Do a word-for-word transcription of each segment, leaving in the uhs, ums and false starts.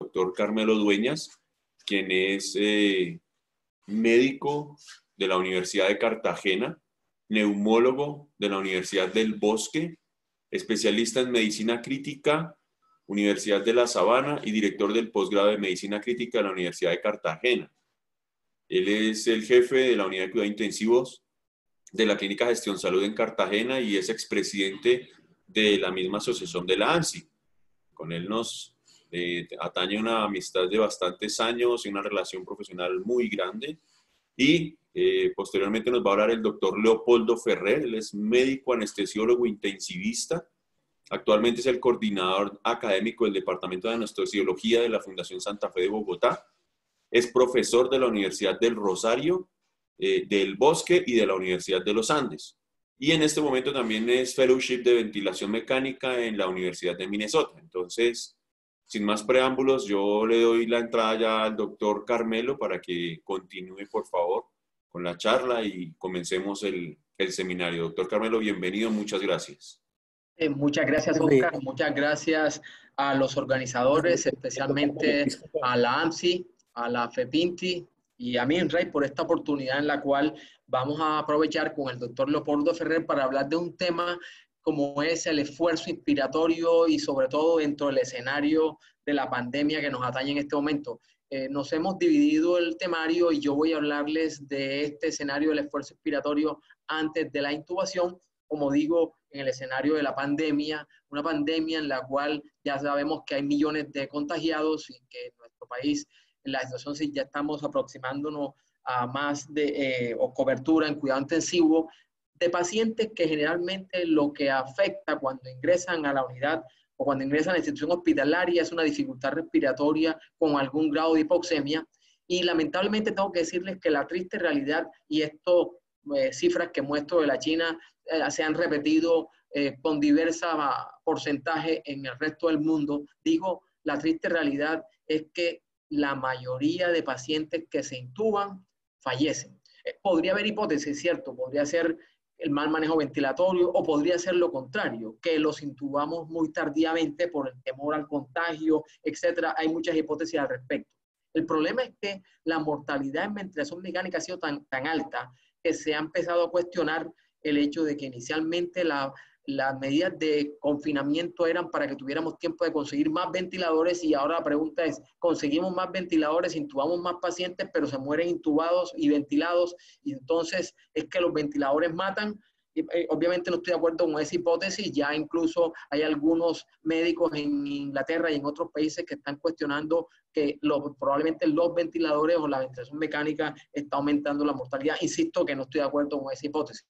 doctor Carmelo Dueñas, quien es eh, médico de la Universidad de Cartagena, neumólogo de la Universidad del Bosque, especialista en medicina crítica, Universidad de La Sabana, y director del posgrado de medicina crítica de la Universidad de Cartagena. Él es el jefe de la unidad de cuidados intensivos de la Clínica Gestión Salud en Cartagena y es expresidente de la misma asociación de la ANSI. Con él nos eh, atañe una amistad de bastantes años y una relación profesional muy grande. Y eh, posteriormente nos va a hablar el doctor Leopoldo Ferrer. Él es médico anestesiólogo intensivista. Actualmente es el coordinador académico del Departamento de Anestesiología de la Fundación Santa Fe de Bogotá. Es profesor de la Universidad del Rosario, eh, del Bosque y de la Universidad de los Andes. Y en este momento también es Fellowship de Ventilación Mecánica en la Universidad de Minnesota. Entonces, sin más preámbulos, yo le doy la entrada ya al doctor Carmelo para que continúe, por favor, con la charla y comencemos el, el seminario. Doctor Carmelo, bienvenido, muchas gracias. Eh, muchas gracias, Oscar. Muchas gracias a los organizadores, especialmente a la ANSI, a la FEPINTI y a MINRAI por esta oportunidad en la cual vamos a aprovechar con el doctor Leopoldo Ferrer para hablar de un tema como es el esfuerzo inspiratorio y sobre todo dentro del escenario de la pandemia que nos atañe en este momento. Eh, nos hemos dividido el temario y yo voy a hablarles de este escenario del esfuerzo inspiratorio antes de la intubación, como digo, en el escenario de la pandemia, una pandemia en la cual ya sabemos que hay millones de contagiados y que en nuestro país en la situación sí ya estamos aproximándonos a más de eh, o cobertura en cuidado intensivo de pacientes que generalmente lo que afecta cuando ingresan a la unidad o cuando ingresan a la institución hospitalaria es una dificultad respiratoria con algún grado de hipoxemia. Y lamentablemente tengo que decirles que la triste realidad, y esto eh, cifras que muestro de la China eh, se han repetido eh, con diversos porcentajes en el resto del mundo, digo, la triste realidad es que la mayoría de pacientes que se intuban fallecen. Eh, podría haber hipótesis, ¿cierto? Podría ser el mal manejo ventilatorio o podría ser lo contrario, que los intubamos muy tardíamente por el temor al contagio, etcétera. Hay muchas hipótesis al respecto. El problema es que la mortalidad en ventilación mecánica ha sido tan, tan alta que se ha empezado a cuestionar el hecho de que inicialmente la, las medidas de confinamiento eran para que tuviéramos tiempo de conseguir más ventiladores y ahora la pregunta es, conseguimos más ventiladores, intubamos más pacientes, pero se mueren intubados y ventilados y entonces es que los ventiladores matan. Y, eh, obviamente no estoy de acuerdo con esa hipótesis, ya incluso hay algunos médicos en Inglaterra y en otros países que están cuestionando que lo, probablemente los ventiladores o la ventilación mecánica está aumentando la mortalidad. Insisto que no estoy de acuerdo con esa hipótesis.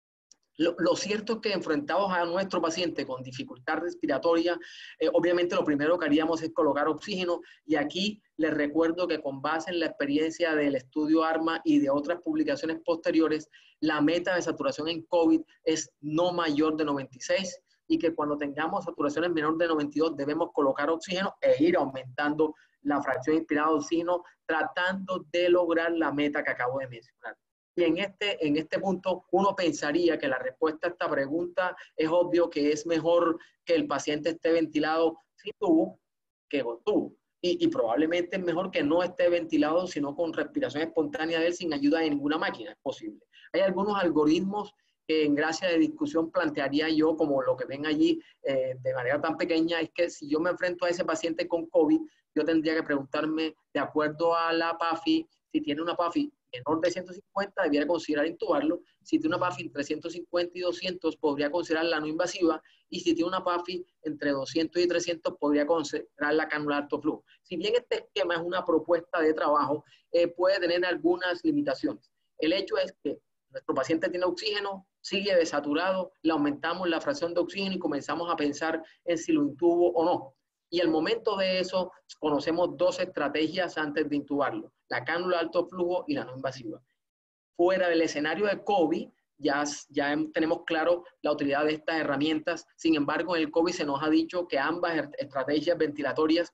Lo, lo cierto es que enfrentados a nuestro paciente con dificultad respiratoria, eh, obviamente lo primero que haríamos es colocar oxígeno y aquí les recuerdo que con base en la experiencia del estudio ARMA y de otras publicaciones posteriores, la meta de saturación en COVID es no mayor de noventa y seis y que cuando tengamos saturaciones menor de noventa y dos debemos colocar oxígeno e ir aumentando la fracción inspirada de oxígeno tratando de lograr la meta que acabo de mencionar. Y en este, en este punto uno pensaría que la respuesta a esta pregunta es obvio que es mejor que el paciente esté ventilado sin tubo que con tubo. Y, y probablemente es mejor que no esté ventilado sino con respiración espontánea de él sin ayuda de ninguna máquina, es posible. Hay algunos algoritmos que en gracia de discusión plantearía yo como lo que ven allí eh, de manera tan pequeña, es que si yo me enfrento a ese paciente con COVID, yo tendría que preguntarme de acuerdo a la P A F I, si tiene una P A F I menor de ciento cincuenta, debiera considerar intubarlo. Si tiene una P A F I entre ciento cincuenta y doscientos, podría considerar la no invasiva. Y si tiene una P A F I entre doscientos y trescientos, podría considerar la cánula de alto flujo. Si bien este esquema es una propuesta de trabajo, eh, puede tener algunas limitaciones. El hecho es que nuestro paciente tiene oxígeno, sigue desaturado, le aumentamos la fracción de oxígeno y comenzamos a pensar en si lo intubo o no. Y al momento de eso, conocemos dos estrategias antes de intubarlo, la cánula de alto flujo y la no invasiva. Fuera del escenario de COVID, ya, ya tenemos claro la utilidad de estas herramientas. Sin embargo, en el COVID se nos ha dicho que ambas estrategias ventilatorias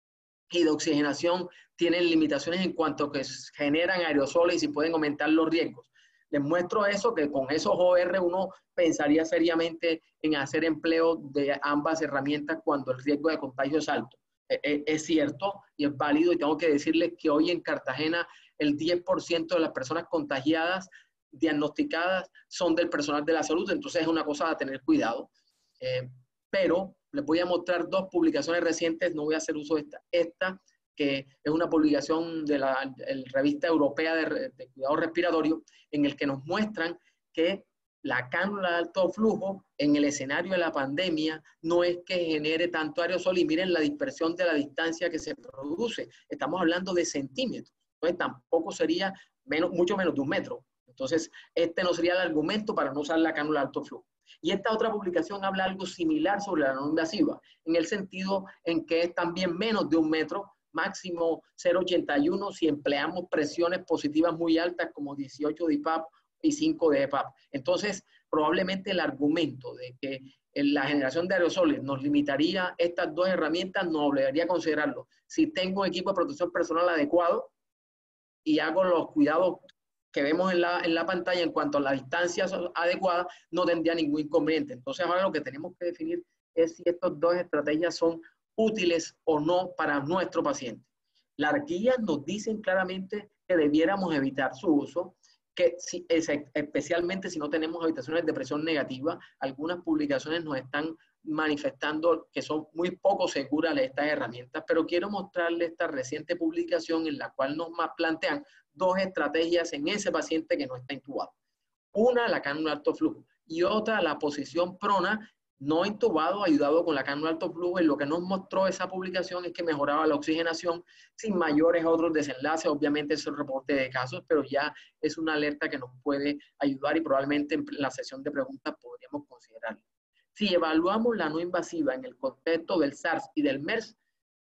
y de oxigenación tienen limitaciones en cuanto a que generan aerosoles y pueden aumentar los riesgos. Les muestro eso, que con esos O R uno pensaría seriamente en hacer empleo de ambas herramientas cuando el riesgo de contagio es alto. es, es cierto y es válido, y tengo que decirles que hoy en Cartagena el diez por ciento de las personas contagiadas, diagnosticadas, son del personal de la salud, entonces es una cosa a tener cuidado. Eh, pero les voy a mostrar dos publicaciones recientes, no voy a hacer uso de esta, esta que es una publicación de la, de la Revista Europea de, de Cuidado Respiratorio, en el que nos muestran que la cánula de alto flujo en el escenario de la pandemia no es que genere tanto aerosol, y miren la dispersión de la distancia que se produce. Estamos hablando de centímetros, entonces tampoco sería menos, mucho menos de un metro. Entonces, este no sería el argumento para no usar la cánula de alto flujo. Y esta otra publicación habla algo similar sobre la no invasiva, en el sentido en que es también menos de un metro, máximo cero punto ochenta y uno si empleamos presiones positivas muy altas como dieciocho de I P A P y cinco de E P A P. Entonces, probablemente el argumento de que la generación de aerosoles nos limitaría estas dos herramientas nos obligaría a considerarlo. Si tengo equipo de protección personal adecuado y hago los cuidados que vemos en la, en la pantalla en cuanto a la distancia adecuada, no tendría ningún inconveniente. Entonces, ahora lo que tenemos que definir es si estas dos estrategias son útiles o no para nuestro paciente. Las guías nos dicen claramente que debiéramos evitar su uso, que si, especialmente si no tenemos habitaciones de presión negativa. Algunas publicaciones nos están manifestando que son muy poco seguras estas herramientas, pero quiero mostrarles esta reciente publicación en la cual nos plantean dos estrategias en ese paciente que no está intubado. Una, la cánula de alto flujo, y otra, la posición prona, no intubado, ayudado con la cánula de alto flujo. Y lo que nos mostró esa publicación es que mejoraba la oxigenación sin mayores otros desenlaces. Obviamente es un reporte de casos, pero ya es una alerta que nos puede ayudar y probablemente en la sesión de preguntas podríamos considerarlo. Si evaluamos la no invasiva en el contexto del SARS y del MERS,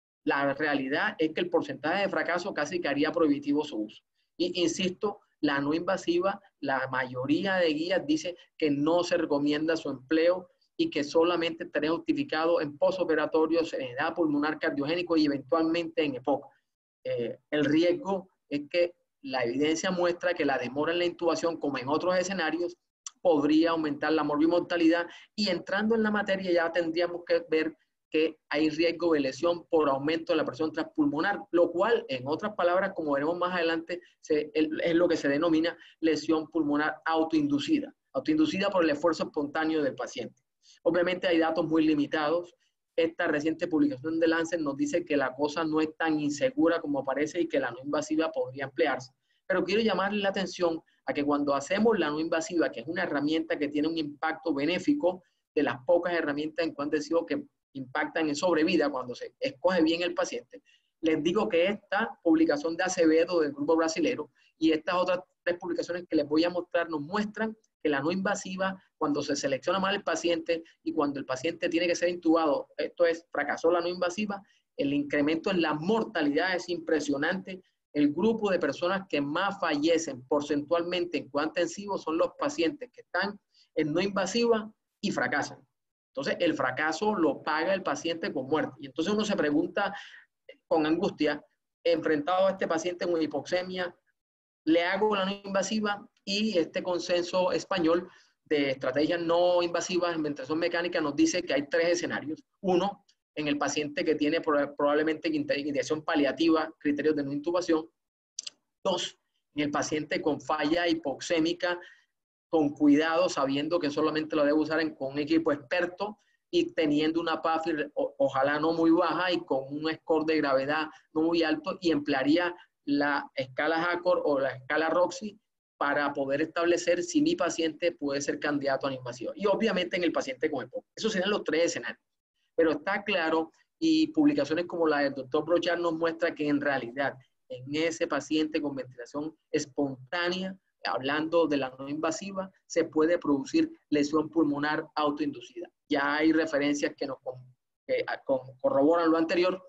la realidad es que el porcentaje de fracaso casi que haría prohibitivo su uso. Y insisto, la no invasiva, la mayoría de guías dice que no se recomienda su empleo y que solamente estaría justificado en posoperatorio, serenidad pulmonar cardiogénico y eventualmente en E P O C. Eh, el riesgo es que la evidencia muestra que la demora en la intubación, como en otros escenarios, podría aumentar la morbimortalidad, y entrando en la materia ya tendríamos que ver que hay riesgo de lesión por aumento de la presión transpulmonar, lo cual, en otras palabras, como veremos más adelante, se, es lo que se denomina lesión pulmonar autoinducida, autoinducida por el esfuerzo espontáneo del paciente. Obviamente hay datos muy limitados. Esta reciente publicación de Lancet nos dice que la cosa no es tan insegura como parece y que la no invasiva podría emplearse. Pero quiero llamarle la atención a que cuando hacemos la no invasiva, que es una herramienta que tiene un impacto benéfico, de las pocas herramientas en cuanto decido que impactan en sobrevida cuando se escoge bien el paciente, les digo que esta publicación de Acevedo del grupo brasilero y estas otras tres publicaciones que les voy a mostrar nos muestran que la no invasiva, cuando se selecciona mal el paciente y cuando el paciente tiene que ser intubado, esto es, fracasó la no invasiva, el incremento en la mortalidad es impresionante. El grupo de personas que más fallecen porcentualmente en cuidado intensivo son los pacientes que están en no invasiva y fracasan. Entonces, el fracaso lo paga el paciente con muerte. Y entonces uno se pregunta con angustia, enfrentado a este paciente con hipoxemia, ¿le hago la no invasiva? Y este consenso español de estrategias no invasivas en ventilación mecánica nos dice que hay tres escenarios. Uno, en el paciente que tiene probablemente indicación paliativa, criterios de no intubación. Dos, en el paciente con falla hipoxémica, con cuidado, sabiendo que solamente lo debe usar en, con un equipo experto y teniendo una P A F I R, o, ojalá no muy baja y con un score de gravedad no muy alto, y emplearía la escala Hacor o la escala Roxy para poder establecer si mi paciente puede ser candidato a la invasión. Y obviamente en el paciente con E P O C. Esos serían los tres escenarios. Pero está claro, y publicaciones como la del doctor Brochard nos muestra que en realidad en ese paciente con ventilación espontánea, hablando de la no invasiva, se puede producir lesión pulmonar autoinducida. Ya hay referencias que nos que corroboran lo anterior,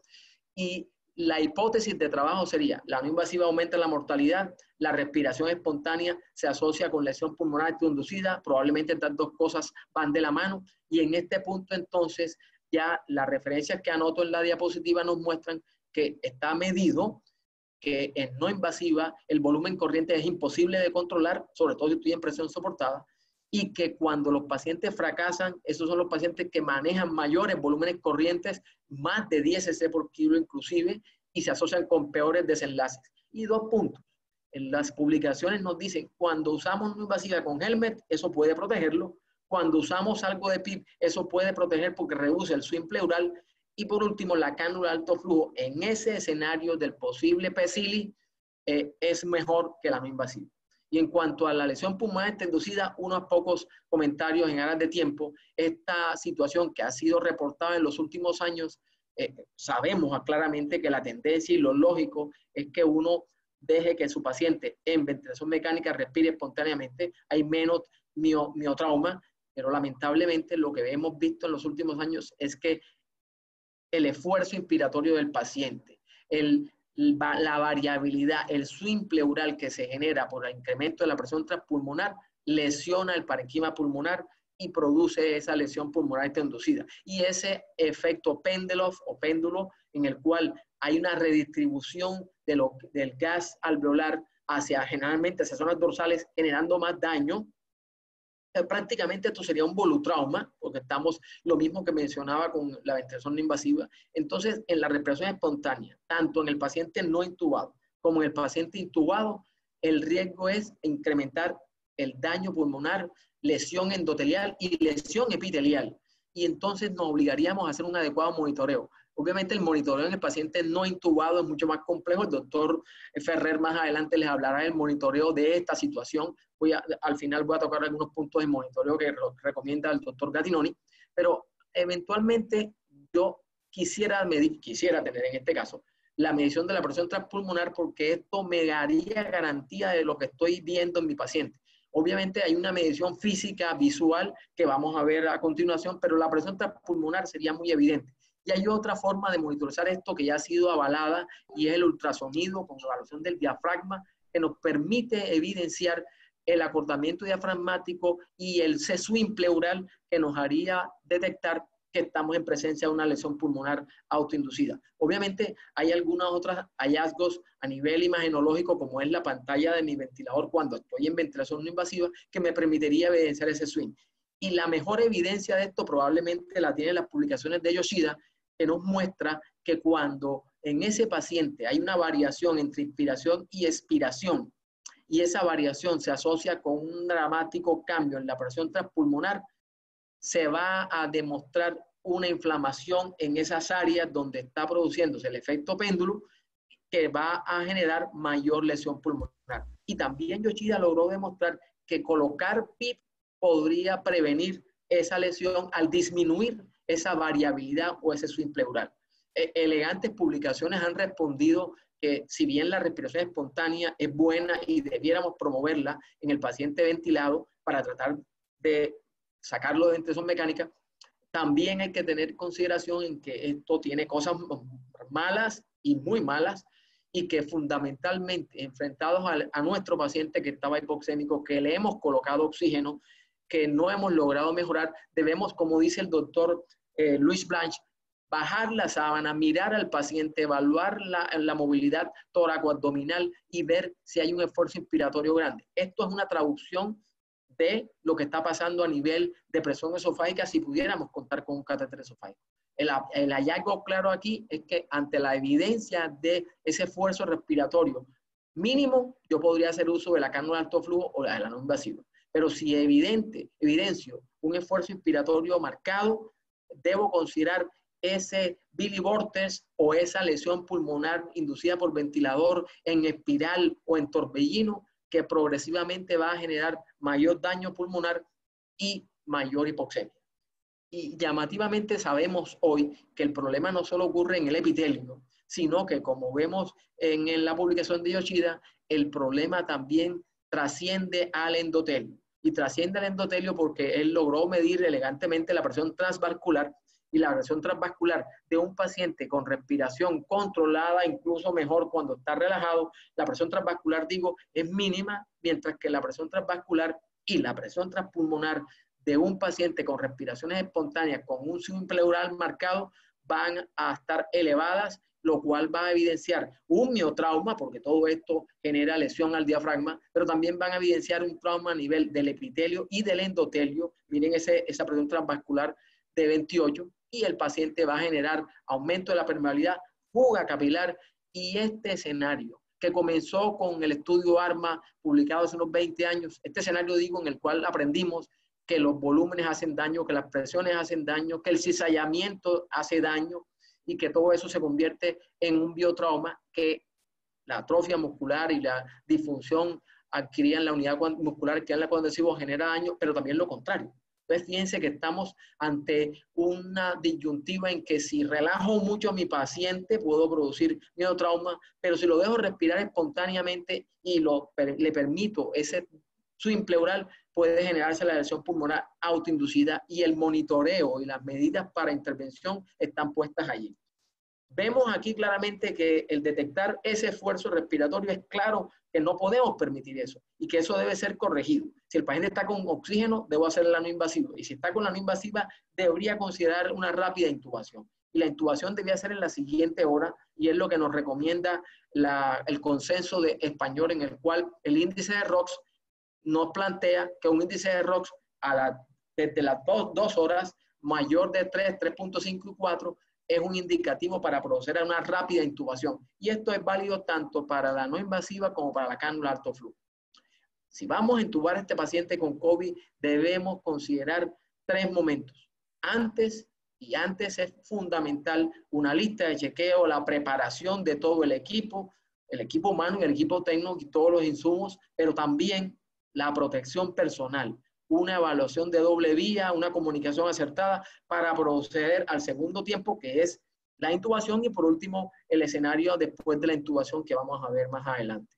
y la hipótesis de trabajo sería: la no invasiva aumenta la mortalidad, la respiración espontánea se asocia con lesión pulmonar autoinducida, probablemente estas dos cosas van de la mano, y en este punto entonces ya las referencias que anoto en la diapositiva nos muestran que está medido que en no invasiva el volumen corriente es imposible de controlar, sobre todo si estoy en presión soportada, y que cuando los pacientes fracasan, esos son los pacientes que manejan mayores volúmenes corrientes, más de diez cc por kilo inclusive, y se asocian con peores desenlaces. Y dos puntos. En las publicaciones nos dicen, cuando usamos no invasiva con helmet, eso puede protegerlo. Cuando usamos algo de P I P, eso puede proteger porque reduce el swing pleural. Y por último, la cánula de alto flujo en ese escenario del posible P S I L I eh, es mejor que la no invasiva. Y en cuanto a la lesión pulmonar inducida, unos pocos comentarios en aras de tiempo. Esta situación que ha sido reportada en los últimos años, eh, sabemos claramente que la tendencia y lo lógico es que uno deje que su paciente en ventilación mecánica respire espontáneamente. Hay menos mio, miotrauma, pero lamentablemente lo que hemos visto en los últimos años es que el esfuerzo inspiratorio del paciente, el la variabilidad, el swing pleural que se genera por el incremento de la presión transpulmonar lesiona el parenquima pulmonar y produce esa lesión pulmonar inducida. Y ese efecto Pendeloff o péndulo en el cual hay una redistribución de lo, del gas alveolar hacia, generalmente hacia zonas dorsales, generando más daño. Prácticamente esto sería un volutrauma, porque estamos lo mismo que mencionaba con la ventilación no invasiva. Entonces, en la respiración espontánea, tanto en el paciente no intubado como en el paciente intubado, el riesgo es incrementar el daño pulmonar, lesión endotelial y lesión epitelial. Y entonces nos obligaríamos a hacer un adecuado monitoreo. Obviamente el monitoreo en el paciente no intubado es mucho más complejo. El doctor Ferrer más adelante les hablará del monitoreo de esta situación. Voy a, al final voy a tocar algunos puntos de monitoreo que recomienda el doctor Gattinoni, pero eventualmente yo quisiera medir, quisiera tener en este caso la medición de la presión transpulmonar porque esto me daría garantía de lo que estoy viendo en mi paciente. Obviamente hay una medición física, visual, que vamos a ver a continuación, pero la presión transpulmonar sería muy evidente. Y hay otra forma de monitorizar esto que ya ha sido avalada y es el ultrasonido con evaluación del diafragma que nos permite evidenciar el acortamiento diafragmático y el swing pleural que nos haría detectar que estamos en presencia de una lesión pulmonar autoinducida. Obviamente hay algunos otros hallazgos a nivel imagenológico como es la pantalla de mi ventilador cuando estoy en ventilación no invasiva que me permitiría evidenciar ese swing. Y la mejor evidencia de esto probablemente la tienen las publicaciones de Yoshida, que nos muestra que cuando en ese paciente hay una variación entre inspiración y expiración, y esa variación se asocia con un dramático cambio en la presión transpulmonar, se va a demostrar una inflamación en esas áreas donde está produciéndose el efecto péndulo que va a generar mayor lesión pulmonar. Y también Yoshida logró demostrar que colocar P I P podría prevenir esa lesión al disminuir esa variabilidad o ese swing pleural. Eh, elegantes publicaciones han respondido que si bien la respiración espontánea es buena y debiéramos promoverla en el paciente ventilado para tratar de sacarlo de ventilación mecánica, también hay que tener consideración en que esto tiene cosas malas y muy malas y que fundamentalmente enfrentados a, a nuestro paciente que estaba hipoxémico, que le hemos colocado oxígeno, que no hemos logrado mejorar, debemos, como dice el doctor eh, Luis Blanche, bajar la sábana, mirar al paciente, evaluar la, la movilidad tóraco-abdominal y ver si hay un esfuerzo inspiratorio grande. Esto es una traducción de lo que está pasando a nivel de presión esofágica si pudiéramos contar con un catéter esofágico. El, el hallazgo claro aquí es que ante la evidencia de ese esfuerzo respiratorio mínimo, yo podría hacer uso de la cánula de alto flujo o la de la no invasiva. Pero si evidente, evidencio un esfuerzo inspiratorio marcado, debo considerar ese Billy Vortex o esa lesión pulmonar inducida por ventilador en espiral o en torbellino que progresivamente va a generar mayor daño pulmonar y mayor hipoxemia. Y llamativamente sabemos hoy que el problema no solo ocurre en el epitelio, sino que como vemos en, en la publicación de Yoshida, el problema también trasciende al endotelio. Y trasciende al endotelio porque él logró medir elegantemente la presión transvascular y la presión transvascular de un paciente con respiración controlada, incluso mejor cuando está relajado, la presión transvascular, digo, es mínima, mientras que la presión transvascular y la presión transpulmonar de un paciente con respiraciones espontáneas con un swing pleural marcado van a estar elevadas lo cual va a evidenciar un miotrauma, porque todo esto genera lesión al diafragma, pero también van a evidenciar un trauma a nivel del epitelio y del endotelio. Miren ese, esa presión transvascular de veintiocho, y el paciente va a generar aumento de la permeabilidad, fuga capilar, y este escenario que comenzó con el estudio ARMA publicado hace unos veinte años, este escenario digo en el cual aprendimos que los volúmenes hacen daño, que las presiones hacen daño, que el cizallamiento hace daño y que todo eso se convierte en un biotrauma, que la atrofia muscular y la disfunción adquirida en la unidad muscular que es la condesivo genera daño, pero también lo contrario. Entonces, fíjense que estamos ante una disyuntiva en que si relajo mucho a mi paciente puedo producir miotrauma, pero si lo dejo respirar espontáneamente y lo, le permito ese swing pleural, puede generarse la lesión pulmonar autoinducida, y el monitoreo y las medidas para intervención están puestas allí. Vemos aquí claramente que el detectar ese esfuerzo respiratorio es claro que no podemos permitir eso y que eso debe ser corregido. Si el paciente está con oxígeno, debo hacer la no invasiva, y si está con la no invasiva, debería considerar una rápida intubación. Y la intubación debía ser en la siguiente hora, y es lo que nos recomienda la, el consenso de español, en el cual el índice de R O X nos plantea que un índice de R O X a la, desde las dos, dos horas mayor de tres, tres punto cinco y cuatro es un indicativo para proceder a una rápida intubación. Y esto es válido tanto para la no invasiva como para la cánula alto flujo. Si vamos a intubar a este paciente con COVID, debemos considerar tres momentos. Antes, y antes es fundamental una lista de chequeo, la preparación de todo el equipo, el equipo humano y el equipo técnico y todos los insumos, pero también la protección personal, una evaluación de doble vía, una comunicación acertada para proceder al segundo tiempo, que es la intubación, y por último, el escenario después de la intubación que vamos a ver más adelante.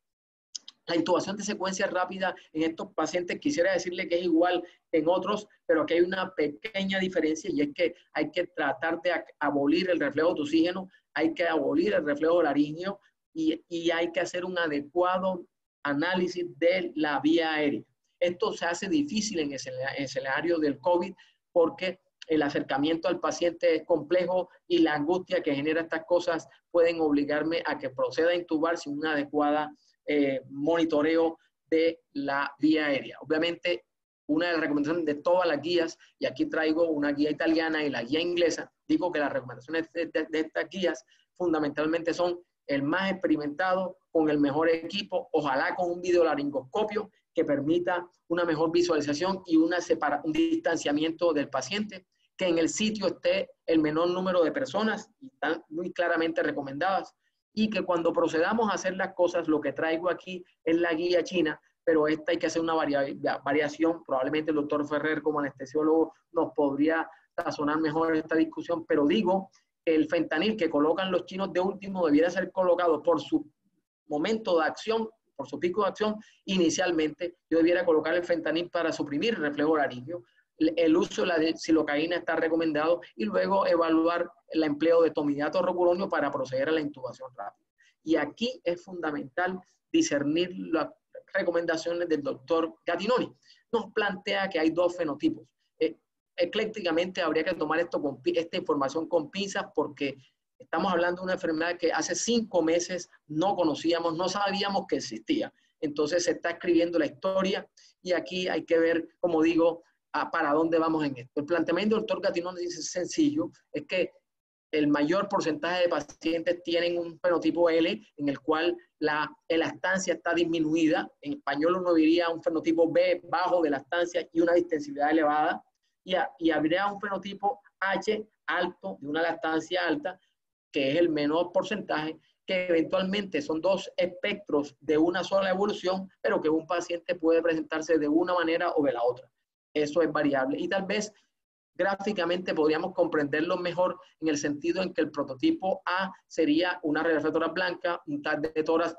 La intubación de secuencia rápida en estos pacientes, quisiera decirle que es igual en otros, pero aquí hay una pequeña diferencia, y es que hay que tratar de abolir el reflejo de oxígeno, hay que abolir el reflejo laríngeo, y, y hay que hacer un adecuado análisis de la vía aérea. Esto se hace difícil en el escenario del COVID porque el acercamiento al paciente es complejo, y la angustia que genera estas cosas pueden obligarme a que proceda a intubar sin una adecuada eh, monitoreo de la vía aérea. Obviamente, una de las recomendaciones de todas las guías, y aquí traigo una guía italiana y la guía inglesa, digo que las recomendaciones de, de, de estas guías fundamentalmente son el más experimentado, con el mejor equipo, ojalá con un videolaringoscopio que permita una mejor visualización y una separa, un distanciamiento del paciente, que en el sitio esté el menor número de personas, y están muy claramente recomendadas, y que cuando procedamos a hacer las cosas, lo que traigo aquí es la guía china, pero esta hay que hacer una varia, variación, probablemente el doctor Ferrer como anestesiólogo nos podría razonar mejor esta discusión, pero digo, el fentanil que colocan los chinos de último debiera ser colocado por su momento de acción, por su pico de acción inicialmente. Yo debiera colocar el fentanil para suprimir el reflejo laríngeo. El uso de la silocaína está recomendado, y luego evaluar el empleo de tomidato rocuronio para proceder a la intubación rápida. Y aquí es fundamental discernir las recomendaciones del doctor Gattinoni. Nos plantea que hay dos fenotipos. Eh, eclécticamente habría que tomar esto con, esta información con pinzas, porque estamos hablando de una enfermedad que hace cinco meses no conocíamos, no sabíamos que existía. Entonces se está escribiendo la historia, y aquí hay que ver, como digo, a para dónde vamos en esto. El planteamiento del doctor Gattinoni dice sencillo, es que el mayor porcentaje de pacientes tienen un fenotipo L, en el cual la elastancia está disminuida. En español uno diría un fenotipo B, bajo de elastancia y una distensibilidad elevada, y, a, y habría un fenotipo H, alto, de una elastancia alta, que es el menor porcentaje, que eventualmente son dos espectros de una sola evolución, pero que un paciente puede presentarse de una manera o de la otra. Eso es variable, y tal vez gráficamente podríamos comprenderlo mejor en el sentido en que el prototipo A sería una radiografía de tórax blanca, un TAC de tórax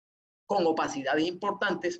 con opacidades importantes,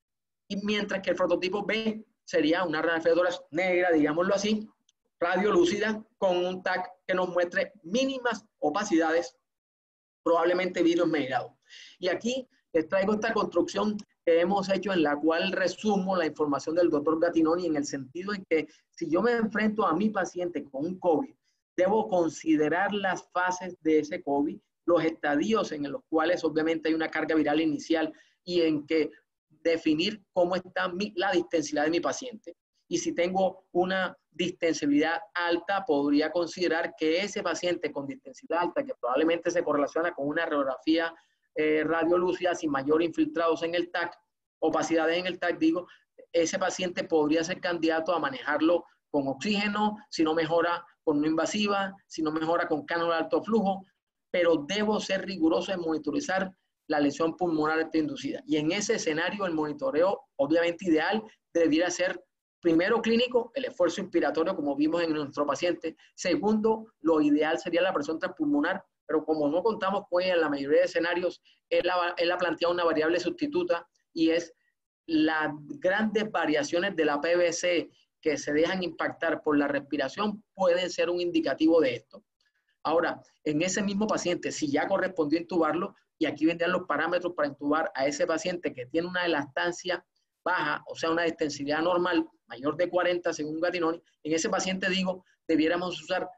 y mientras que el prototipo B sería una radiografía de tórax negra, digámoslo así, radiolúcida, con un TAC que nos muestre mínimas opacidades, probablemente vidrio enmejado. Y aquí les traigo esta construcción que hemos hecho, en la cual resumo la información del doctor Gattinoni, en el sentido en que si yo me enfrento a mi paciente con un COVID, debo considerar las fases de ese COVID, los estadios en los cuales obviamente hay una carga viral inicial y en que definir cómo está mi, la distensibilidad de mi paciente. Y si tengo una distensibilidad alta, podría considerar que ese paciente con distensibilidad alta, que probablemente se correlaciona con una radiografía eh, radiolúcida sin mayor infiltrados en el T A C, opacidades en el T A C, digo, ese paciente podría ser candidato a manejarlo con oxígeno, si no mejora con no invasiva, si no mejora con cánula de alto flujo, pero debo ser riguroso en monitorizar la lesión pulmonar inducida. Y en ese escenario el monitoreo, obviamente ideal, debería ser primero clínico, el esfuerzo inspiratorio como vimos en nuestro paciente. Segundo, lo ideal sería la presión transpulmonar, pero como no contamos con ella en la mayoría de escenarios, él ha, él ha planteado una variable sustituta y es las grandes variaciones de la P V C que se dejan impactar por la respiración pueden ser un indicativo de esto. Ahora, en ese mismo paciente, si ya correspondió intubarlo, y aquí vendrían los parámetros para intubar a ese paciente que tiene una elastancia baja, o sea, una distensibilidad normal, mayor de cuarenta según Gattinoni, en ese paciente, digo, debiéramos usar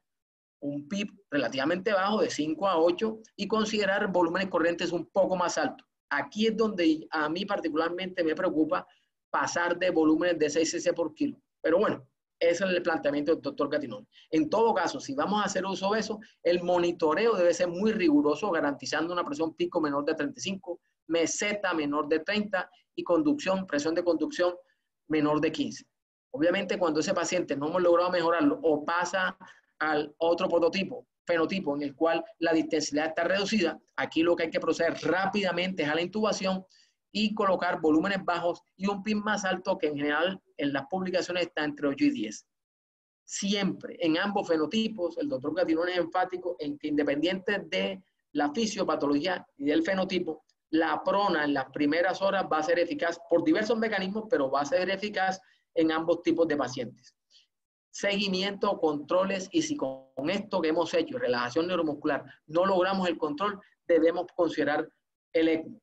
un P I B relativamente bajo de cinco a ocho y considerar volúmenes corrientes un poco más altos. Aquí es donde a mí particularmente me preocupa pasar de volúmenes de seis cc por kilo. Pero bueno, ese es el planteamiento del doctor Gattinoni. En todo caso, si vamos a hacer uso de eso, el monitoreo debe ser muy riguroso, garantizando una presión pico menor de treinta y cinco, meseta menor de treinta y conducción, presión de conducción menor de quince. Obviamente, cuando ese paciente no hemos logrado mejorarlo o pasa al otro prototipo, fenotipo, en el cual la distensibilidad está reducida, aquí lo que hay que proceder rápidamente es a la intubación y colocar volúmenes bajos y un P I B más alto que en general en las publicaciones está entre ocho y diez. Siempre, en ambos fenotipos, el doctor Gattinoni es enfático en que independiente de la fisiopatología y del fenotipo, la prona en las primeras horas va a ser eficaz por diversos mecanismos, pero va a ser eficaz en ambos tipos de pacientes. Seguimiento, controles, y si con esto que hemos hecho, relajación neuromuscular, no logramos el control, debemos considerar el ECMO.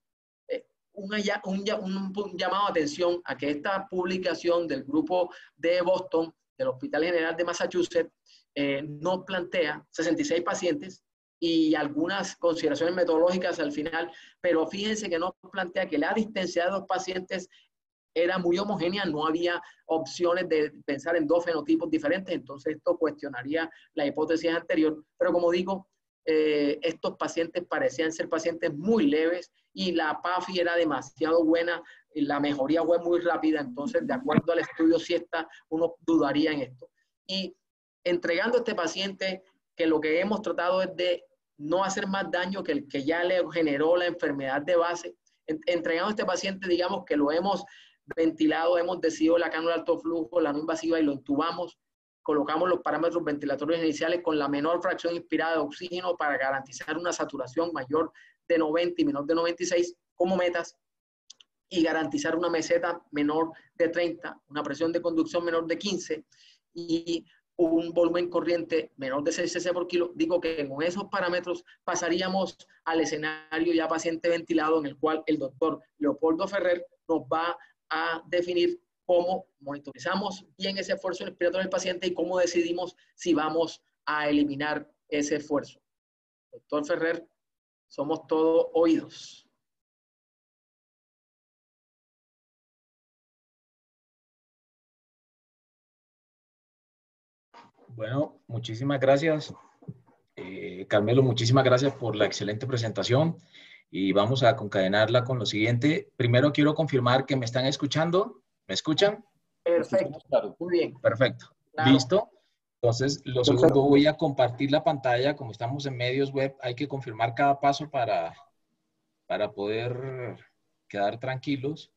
Un, un, un llamado de atención a que esta publicación del grupo de Boston, del Hospital General de Massachusetts, eh, nos plantea sesenta y seis pacientes y algunas consideraciones metodológicas al final, pero fíjense que nos plantea que la distensidad de los pacientes era muy homogénea, no había opciones de pensar en dos fenotipos diferentes, entonces esto cuestionaría la hipótesis anterior, pero como digo, eh, estos pacientes parecían ser pacientes muy leves y la P A F I era demasiado buena, y la mejoría fue muy rápida, entonces de acuerdo al estudio siesta, uno dudaría en esto. Y entregando a este paciente que lo que hemos tratado es de no hacer más daño que el que ya le generó la enfermedad de base, entregando a este paciente, digamos que lo hemos ventilado, hemos decidido la cánula de alto flujo, la no invasiva y lo intubamos, colocamos los parámetros ventilatorios iniciales con la menor fracción inspirada de oxígeno para garantizar una saturación mayor de noventa y menor de noventa y seis como metas y garantizar una meseta menor de treinta, una presión de conducción menor de quince y un volumen corriente menor de seis cc por kilo. Digo que con esos parámetros pasaríamos al escenario ya paciente ventilado en el cual el doctor Leopoldo Ferrer nos va a definir cómo monitorizamos bien ese esfuerzo respiratorio del paciente y cómo decidimos si vamos a eliminar ese esfuerzo. Doctor Ferrer, somos todos oídos. Bueno, muchísimas gracias. Eh, Carmelo, muchísimas gracias por la excelente presentación y vamos a concadenarla con lo siguiente. Primero quiero confirmar que me están escuchando. ¿Me escuchan? Perfecto, claro. Muy bien. Perfecto. Claro. Listo. Entonces, lo Perfecto. segundo, voy a compartir la pantalla. Como estamos en medios web, hay que confirmar cada paso para, para poder quedar tranquilos.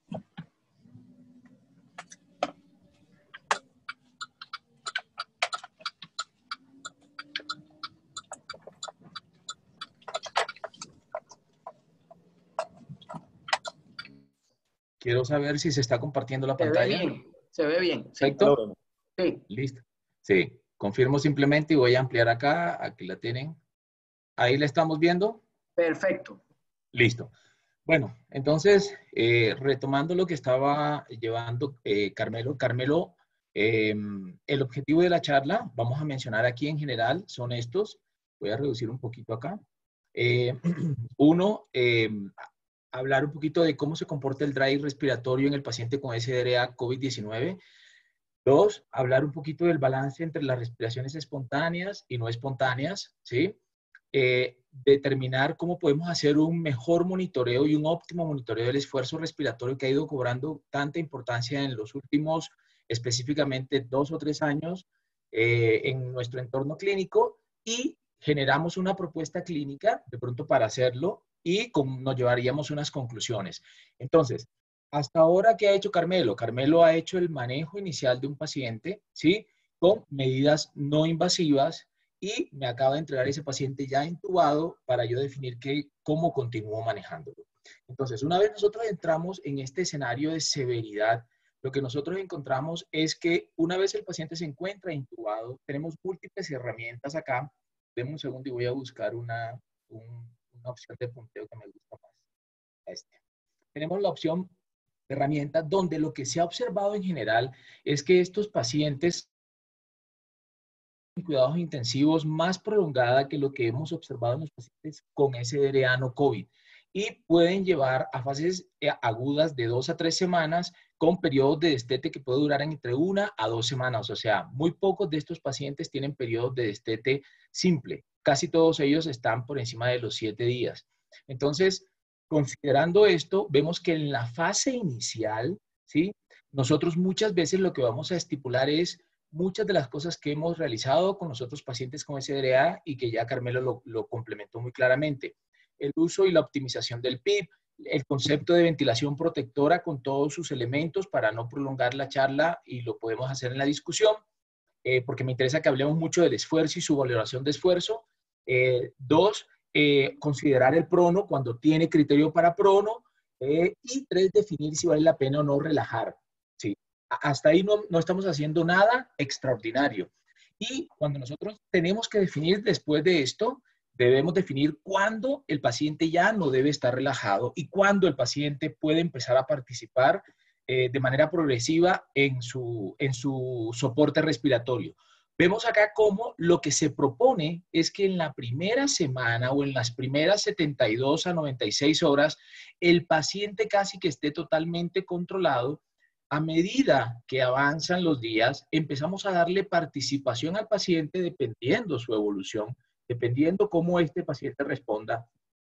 Quiero saber si se está compartiendo la pantalla. Se ve bien, se ve bien. ¿Perfecto? Sí. Listo. Sí. Confirmo simplemente y voy a ampliar acá. Aquí la tienen. Ahí la estamos viendo. Perfecto. Listo. Bueno, entonces, eh, retomando lo que estaba llevando eh, Carmelo. Carmelo, eh, el objetivo de la charla, vamos a mencionar aquí en general, son estos. Voy a reducir un poquito acá. Eh, uno, eh, hablar un poquito de cómo se comporta el drive respiratorio en el paciente con S D R A COVID diecinueve. Dos, hablar un poquito del balance entre las respiraciones espontáneas y no espontáneas, ¿sí? Eh, determinar cómo podemos hacer un mejor monitoreo y un óptimo monitoreo del esfuerzo respiratorio que ha ido cobrando tanta importancia en los últimos, específicamente dos o tres años eh, en nuestro entorno clínico, y generamos una propuesta clínica de pronto para hacerlo y con, nos llevaríamos unas conclusiones. Entonces, hasta ahora, ¿qué ha hecho Carmelo? Carmelo ha hecho el manejo inicial de un paciente, ¿sí? Con medidas no invasivas, y me acaba de entregar ese paciente ya intubado para yo definir qué, cómo continúo manejándolo. Entonces, una vez nosotros entramos en este escenario de severidad, lo que nosotros encontramos es que una vez el paciente se encuentra intubado, tenemos múltiples herramientas acá. Deme un segundo y voy a buscar una, un, una opción de punteo que me gusta más. Este. Tenemos la opción de herramienta donde lo que se ha observado en general es que estos pacientes cuidados intensivos más prolongada que lo que hemos observado en los pacientes con S D R A no COVID, y pueden llevar a fases agudas de dos a tres semanas con periodos de destete que puede durar entre una a dos semanas. O sea, muy pocos de estos pacientes tienen periodos de destete simple. Casi todos ellos están por encima de los siete días. Entonces, considerando esto, vemos que en la fase inicial, ¿sí? Nosotros muchas veces lo que vamos a estipular es muchas de las cosas que hemos realizado con los otros pacientes con S D R A y que ya Carmelo lo, lo complementó muy claramente. El uso y la optimización del P I B, el concepto de ventilación protectora con todos sus elementos para no prolongar la charla, y lo podemos hacer en la discusión, eh, porque me interesa que hablemos mucho del esfuerzo y su valoración de esfuerzo. Eh, dos, eh, considerar el prono cuando tiene criterio para prono. Eh, y tres, definir si vale la pena o no relajar. Sí. Hasta ahí no, no estamos haciendo nada extraordinario. Y cuando nosotros tenemos que definir después de esto, debemos definir cuándo el paciente ya no debe estar relajado y cuándo el paciente puede empezar a participar eh, de manera progresiva en su, en su soporte respiratorio. Vemos acá cómo lo que se propone es que en la primera semana o en las primeras setenta y dos a noventa y seis horas, el paciente casi que esté totalmente controlado. A medida que avanzan los días, empezamos a darle participación al paciente dependiendo su evolución, dependiendo cómo este paciente responda.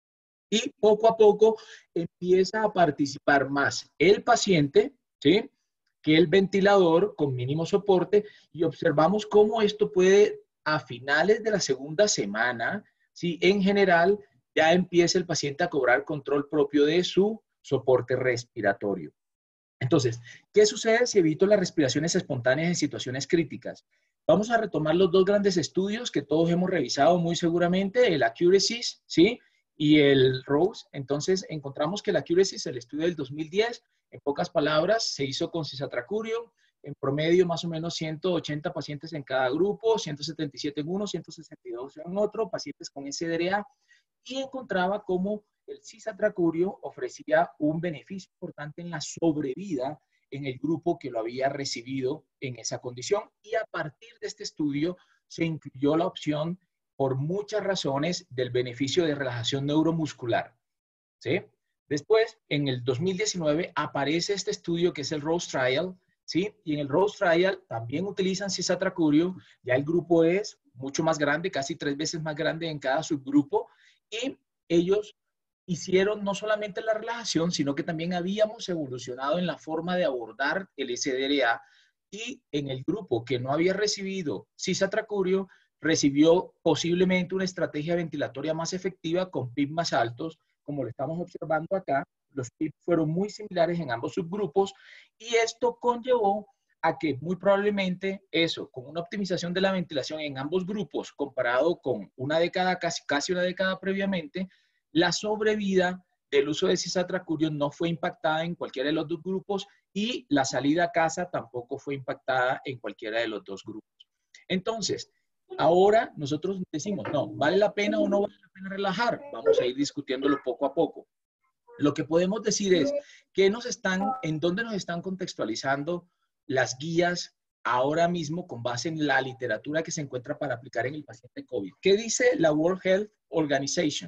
Y poco a poco empieza a participar más el paciente, ¿sí?, que el ventilador con mínimo soporte, y observamos cómo esto puede, a finales de la segunda semana, ¿sí?, en general, ya empieza el paciente a cobrar control propio de su soporte respiratorio. Entonces, ¿qué sucede si evito las respiraciones espontáneas en situaciones críticas? Vamos a retomar los dos grandes estudios que todos hemos revisado muy seguramente, el Accuracies, ¿sí?, y el Rose. Entonces, encontramos que el Accuracies, el estudio del dos mil diez, en pocas palabras, se hizo con cisatracurium, en promedio más o menos ciento ochenta pacientes en cada grupo, ciento setenta y siete en uno, ciento sesenta y dos en otro, pacientes con S D R A, y encontraba cómo el cisatracurium ofrecía un beneficio importante en la sobrevida en el grupo que lo había recibido en esa condición. Y a partir de este estudio se incluyó la opción, por muchas razones, del beneficio de relajación neuromuscular, ¿sí? Después, en el dos mil diecinueve, aparece este estudio que es el Rose Trial, ¿sí? Y en el Rose Trial también utilizan cisatracurium. Ya el grupo es mucho más grande, casi tres veces más grande en cada subgrupo, y ellos hicieron no solamente la relajación, sino que también habíamos evolucionado en la forma de abordar el S D R A, y en el grupo que no había recibido cisatracurium, recibió posiblemente una estrategia ventilatoria más efectiva con P I B más altos, como lo estamos observando acá. Los P I B fueron muy similares en ambos subgrupos, y esto conllevó a que muy probablemente eso, con una optimización de la ventilación en ambos grupos, comparado con una década, casi, casi una década previamente, la sobrevida del uso de cisatracurium no fue impactada en cualquiera de los dos grupos, y la salida a casa tampoco fue impactada en cualquiera de los dos grupos. Entonces, ahora nosotros decimos, no, ¿vale la pena o no vale la pena relajar? Vamos a ir discutiéndolo poco a poco. Lo que podemos decir es que nos están, en dónde nos están contextualizando las guías ahora mismo con base en la literatura que se encuentra para aplicar en el paciente COVID. ¿Qué dice la World Health Organization?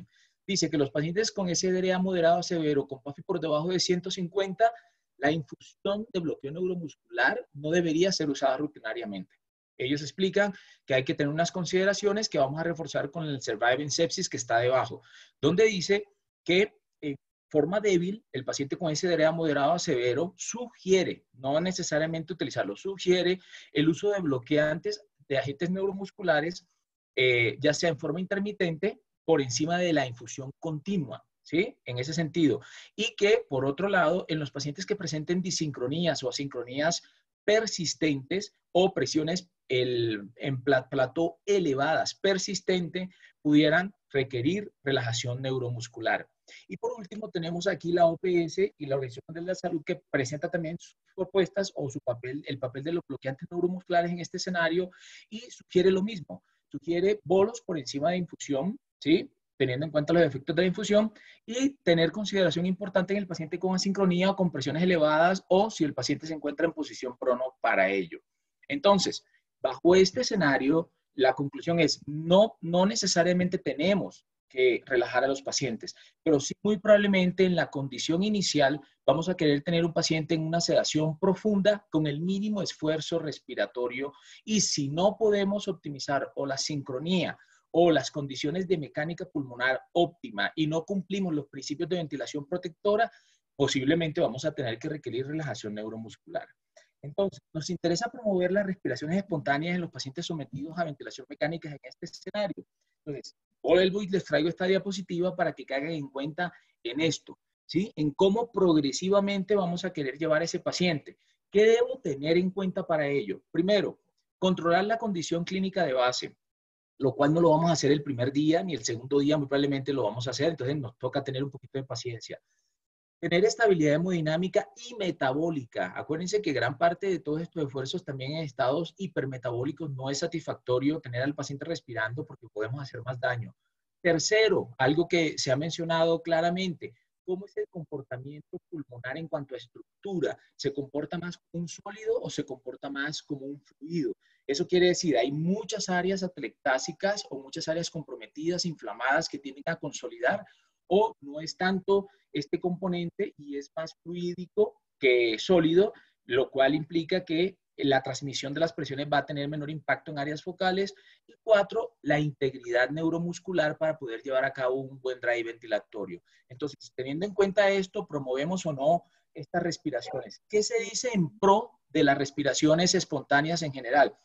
dice que los pacientes con S D R A moderado a severo, con P A F I por debajo de ciento cincuenta, la infusión de bloqueo neuromuscular no debería ser usada rutinariamente. Ellos explican que hay que tener unas consideraciones que vamos a reforzar con el Surviving Sepsis que está debajo, donde dice que en forma débil, el paciente con S D R A moderado a severo sugiere, no necesariamente utilizarlo, sugiere el uso de bloqueantes de agentes neuromusculares, eh, ya sea en forma intermitente, por encima de la infusión continua, ¿sí? En ese sentido. Y que, por otro lado, en los pacientes que presenten disincronías o asincronías persistentes o presiones el, en plató elevadas persistente, pudieran requerir relajación neuromuscular. Y por último, tenemos aquí la O P S y la Organización Mundial de la Salud, que presenta también sus propuestas o su papel, el papel de los bloqueantes neuromusculares en este escenario, y sugiere lo mismo. Sugiere bolos por encima de infusión, ¿sí? Teniendo en cuenta los efectos de la infusión, y tener consideración importante en el paciente con asincronía o con presiones elevadas, o si el paciente se encuentra en posición prono para ello. Entonces, bajo este escenario, la conclusión es no, no necesariamente tenemos que relajar a los pacientes, pero sí muy probablemente en la condición inicial vamos a querer tener un paciente en una sedación profunda con el mínimo esfuerzo respiratorio, y si no podemos optimizar o la sincronía o las condiciones de mecánica pulmonar óptima y no cumplimos los principios de ventilación protectora, posiblemente vamos a tener que requerir relajación neuromuscular. Entonces, nos interesa promover las respiraciones espontáneas en los pacientes sometidos a ventilación mecánica en este escenario. Entonces, vuelvo y les traigo esta diapositiva para que caigan en cuenta en esto, ¿sí? En cómo progresivamente vamos a querer llevar a ese paciente. ¿Qué debo tener en cuenta para ello? Primero, controlar la condición clínica de base, lo cual no lo vamos a hacer el primer día, ni el segundo día muy probablemente lo vamos a hacer, entonces nos toca tener un poquito de paciencia. Tener estabilidad hemodinámica y metabólica. Acuérdense que gran parte de todos estos esfuerzos también en estados hipermetabólicos no es satisfactorio tener al paciente respirando porque podemos hacer más daño. Tercero, algo que se ha mencionado claramente, ¿cómo es el comportamiento pulmonar en cuanto a estructura? ¿Se comporta más como un sólido o se comporta más como un fluido? Eso quiere decir, hay muchas áreas atelectásicas o muchas áreas comprometidas, inflamadas, que tienden a consolidar, o no es tanto este componente y es más fluídico que sólido, lo cual implica que la transmisión de las presiones va a tener menor impacto en áreas focales. Y cuatro, la integridad neuromuscular para poder llevar a cabo un buen drive ventilatorio. Entonces, teniendo en cuenta esto, promovemos o no estas respiraciones. ¿Qué se dice en pro de las respiraciones espontáneas en general?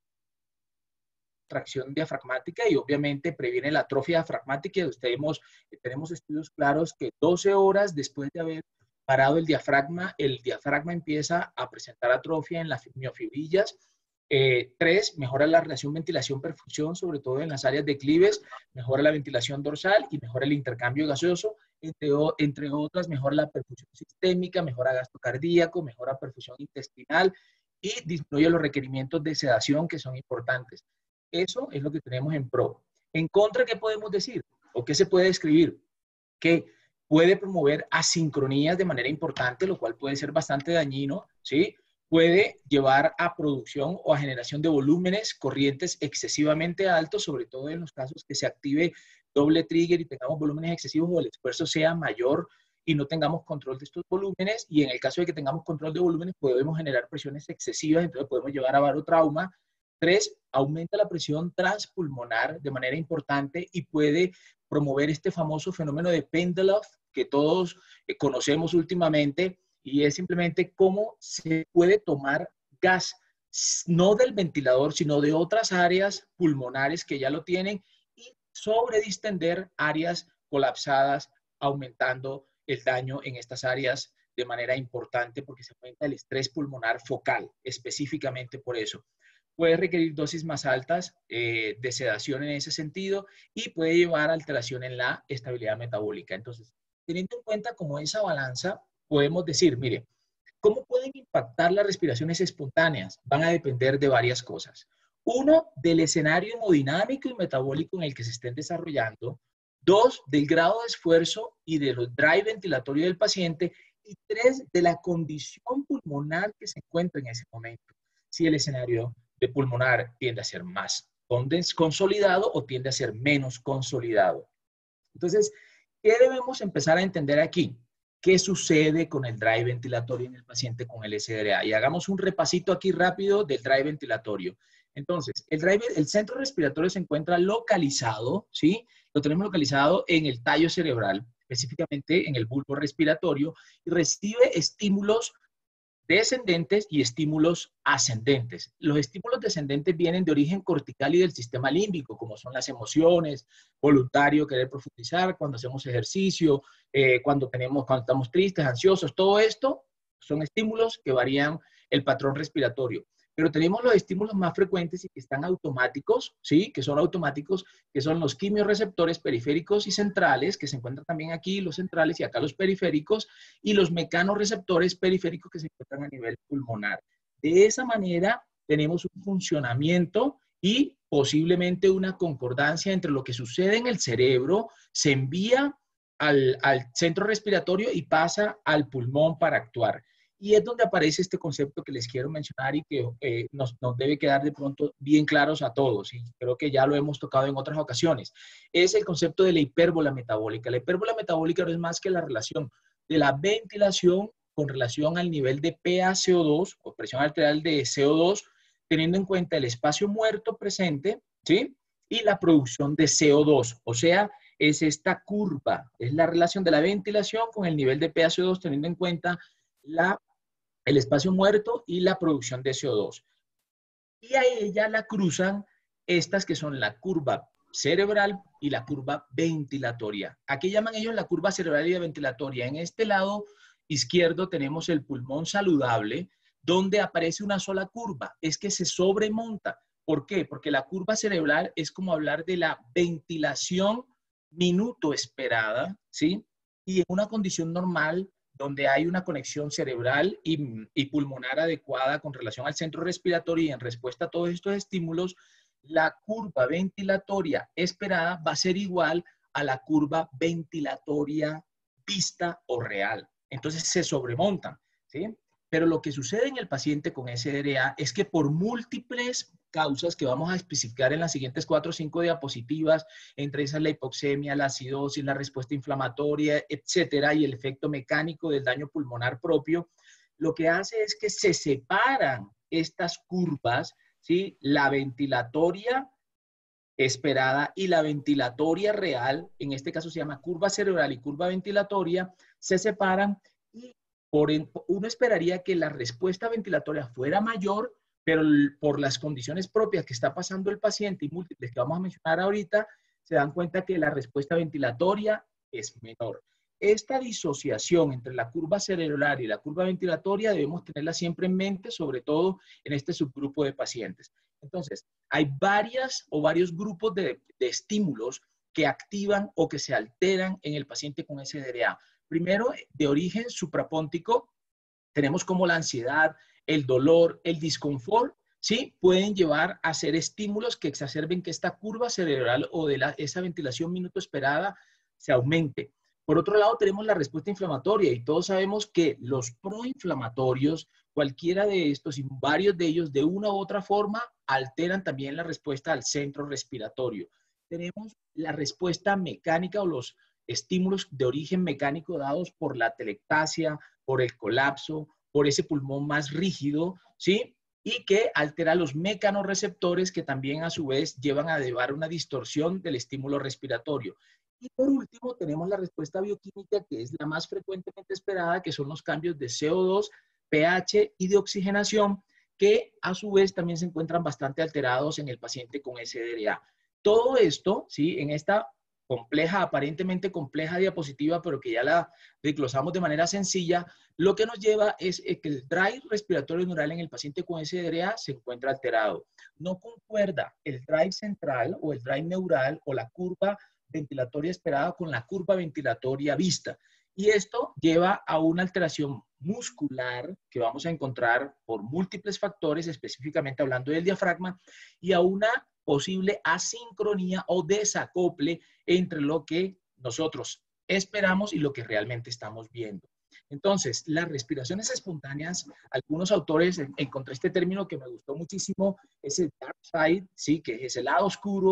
Tracción diafragmática, y obviamente previene la atrofia diafragmática. Tenemos, tenemos estudios claros que doce horas después de haber parado el diafragma, el diafragma empieza a presentar atrofia en las miofibrillas. Eh, tres, mejora la relación ventilación-perfusión, sobre todo en las áreas declives, mejora la ventilación dorsal y mejora el intercambio gaseoso, entre, entre otras, mejora la perfusión sistémica, mejora gasto cardíaco, mejora perfusión intestinal y disminuye los requerimientos de sedación que son importantes. Eso es lo que tenemos en pro. En contra, ¿qué podemos decir? ¿O qué se puede escribir? Que puede promover asincronías de manera importante, lo cual puede ser bastante dañino, ¿sí? Puede llevar a producción o a generación de volúmenes corrientes excesivamente altos, sobre todo en los casos que se active doble trigger y tengamos volúmenes excesivos o el esfuerzo sea mayor y no tengamos control de estos volúmenes. Y en el caso de que tengamos control de volúmenes, podemos generar presiones excesivas, entonces podemos llevar a barotrauma. Tres, aumenta la presión transpulmonar de manera importante y puede promover este famoso fenómeno de Pendeloff que todos eh, conocemos últimamente, y es simplemente cómo se puede tomar gas, no del ventilador, sino de otras áreas pulmonares que ya lo tienen, y sobredistender áreas colapsadas, aumentando el daño en estas áreas de manera importante porque se aumenta el estrés pulmonar focal, específicamente por eso. Puede requerir dosis más altas eh, de sedación en ese sentido y puede llevar a alteración en la estabilidad metabólica. Entonces, teniendo en cuenta como esa balanza, podemos decir, mire, ¿cómo pueden impactar las respiraciones espontáneas? Van a depender de varias cosas. Uno, del escenario hemodinámico y metabólico en el que se estén desarrollando. Dos, del grado de esfuerzo y del drive ventilatorio del paciente. Y tres, de la condición pulmonar que se encuentra en ese momento. Si el escenario de pulmonar tiende a ser más consolidado o tiende a ser menos consolidado. Entonces, ¿Qué debemos empezar a entender aquí? ¿Qué sucede con el drive ventilatorio en el paciente con el S D R A? Y hagamos un repasito aquí rápido del drive ventilatorio. Entonces, el, drive, el centro respiratorio se encuentra localizado, ¿sí? Lo tenemos localizado en el tallo cerebral, específicamente en el bulbo respiratorio, y recibe estímulos descendentes y estímulos ascendentes. Los estímulos descendentes vienen de origen cortical y del sistema límbico, como son las emociones, voluntario, querer profundizar, cuando hacemos ejercicio, eh, cuando, tenemos, cuando estamos tristes, ansiosos, todo esto son estímulos que varían el patrón respiratorio. Pero tenemos los estímulos más frecuentes y que están automáticos, ¿sí? Que son automáticos, que son los quimiorreceptores periféricos y centrales, que se encuentran también aquí los centrales y acá los periféricos, y los mecanorreceptores periféricos que se encuentran a nivel pulmonar. De esa manera tenemos un funcionamiento y posiblemente una concordancia entre lo que sucede en el cerebro, se envía al, al centro respiratorio y pasa al pulmón para actuar. Y es donde aparece este concepto que les quiero mencionar y que eh, nos, nos debe quedar de pronto bien claros a todos. Y creo que ya lo hemos tocado en otras ocasiones. Es el concepto de la hipérbola metabólica. La hipérbola metabólica no es más que la relación de la ventilación con relación al nivel de P a C O dos o presión arterial de C O dos, teniendo en cuenta el espacio muerto presente, ¿sí? Y la producción de C O dos. O sea, es esta curva. Es la relación de la ventilación con el nivel de P a C O dos, teniendo en cuenta la el espacio muerto y la producción de C O dos. Y a ella la cruzan estas que son la curva cerebral y la curva ventilatoria. Aquí llaman ellos la curva cerebral y la ventilatoria. En este lado izquierdo tenemos el pulmón saludable, donde aparece una sola curva. Es que se sobremonta. ¿Por qué? Porque la curva cerebral es como hablar de la ventilación minuto esperada, ¿sí? Y en una condición normal, donde hay una conexión cerebral y, y pulmonar adecuada con relación al centro respiratorio y en respuesta a todos estos estímulos, la curva ventilatoria esperada va a ser igual a la curva ventilatoria vista o real. Entonces se sobremontan, ¿sí? Pero lo que sucede en el paciente con S D R A es que por múltiples causas que vamos a especificar en las siguientes cuatro o cinco diapositivas, entre esas la hipoxemia, la acidosis, la respuesta inflamatoria, etcétera, y el efecto mecánico del daño pulmonar propio, lo que hace es que se separan estas curvas, ¿sí? La ventilatoria esperada y la ventilatoria real, en este caso se llama curva cerebral y curva ventilatoria, se separan y por, uno esperaría que la respuesta ventilatoria fuera mayor, pero por las condiciones propias que está pasando el paciente y múltiples que vamos a mencionar ahorita, se dan cuenta que la respuesta ventilatoria es menor. Esta disociación entre la curva cerebral y la curva ventilatoria debemos tenerla siempre en mente, sobre todo en este subgrupo de pacientes. Entonces, hay varias o varios grupos de, de estímulos que activan o que se alteran en el paciente con S D R A. Primero, de origen suprapóntico, tenemos como la ansiedad, el dolor, el disconfort, ¿sí? Pueden llevar a ser estímulos que exacerben que esta curva cerebral o de la, esa ventilación minuto esperada se aumente. Por otro lado, tenemos la respuesta inflamatoria y todos sabemos que los proinflamatorios, cualquiera de estos y varios de ellos, de una u otra forma, alteran también la respuesta al centro respiratorio. Tenemos la respuesta mecánica o los estímulos de origen mecánico dados por la telectasia, por el colapso, por ese pulmón más rígido, ¿sí? Y que altera los mecanorreceptores que también a su vez llevan a llevar una distorsión del estímulo respiratorio. Y por último tenemos la respuesta bioquímica que es la más frecuentemente esperada, que son los cambios de C O dos, pH y de oxigenación, que a su vez también se encuentran bastante alterados en el paciente con S D R A. Todo esto, ¿sí? En esta compleja, aparentemente compleja diapositiva, pero que ya la desglosamos de manera sencilla, lo que nos lleva es que el drive respiratorio neural en el paciente con S D R A se encuentra alterado. No concuerda el drive central o el drive neural o la curva ventilatoria esperada con la curva ventilatoria vista. Y esto lleva a una alteración muscular que vamos a encontrar por múltiples factores, específicamente hablando del diafragma, y a una posible asincronía o desacople entre lo que nosotros esperamos y lo que realmente estamos viendo. Entonces, las respiraciones espontáneas, algunos autores encontré este término que me gustó muchísimo, es el dark side, ¿sí? Que es el lado oscuro,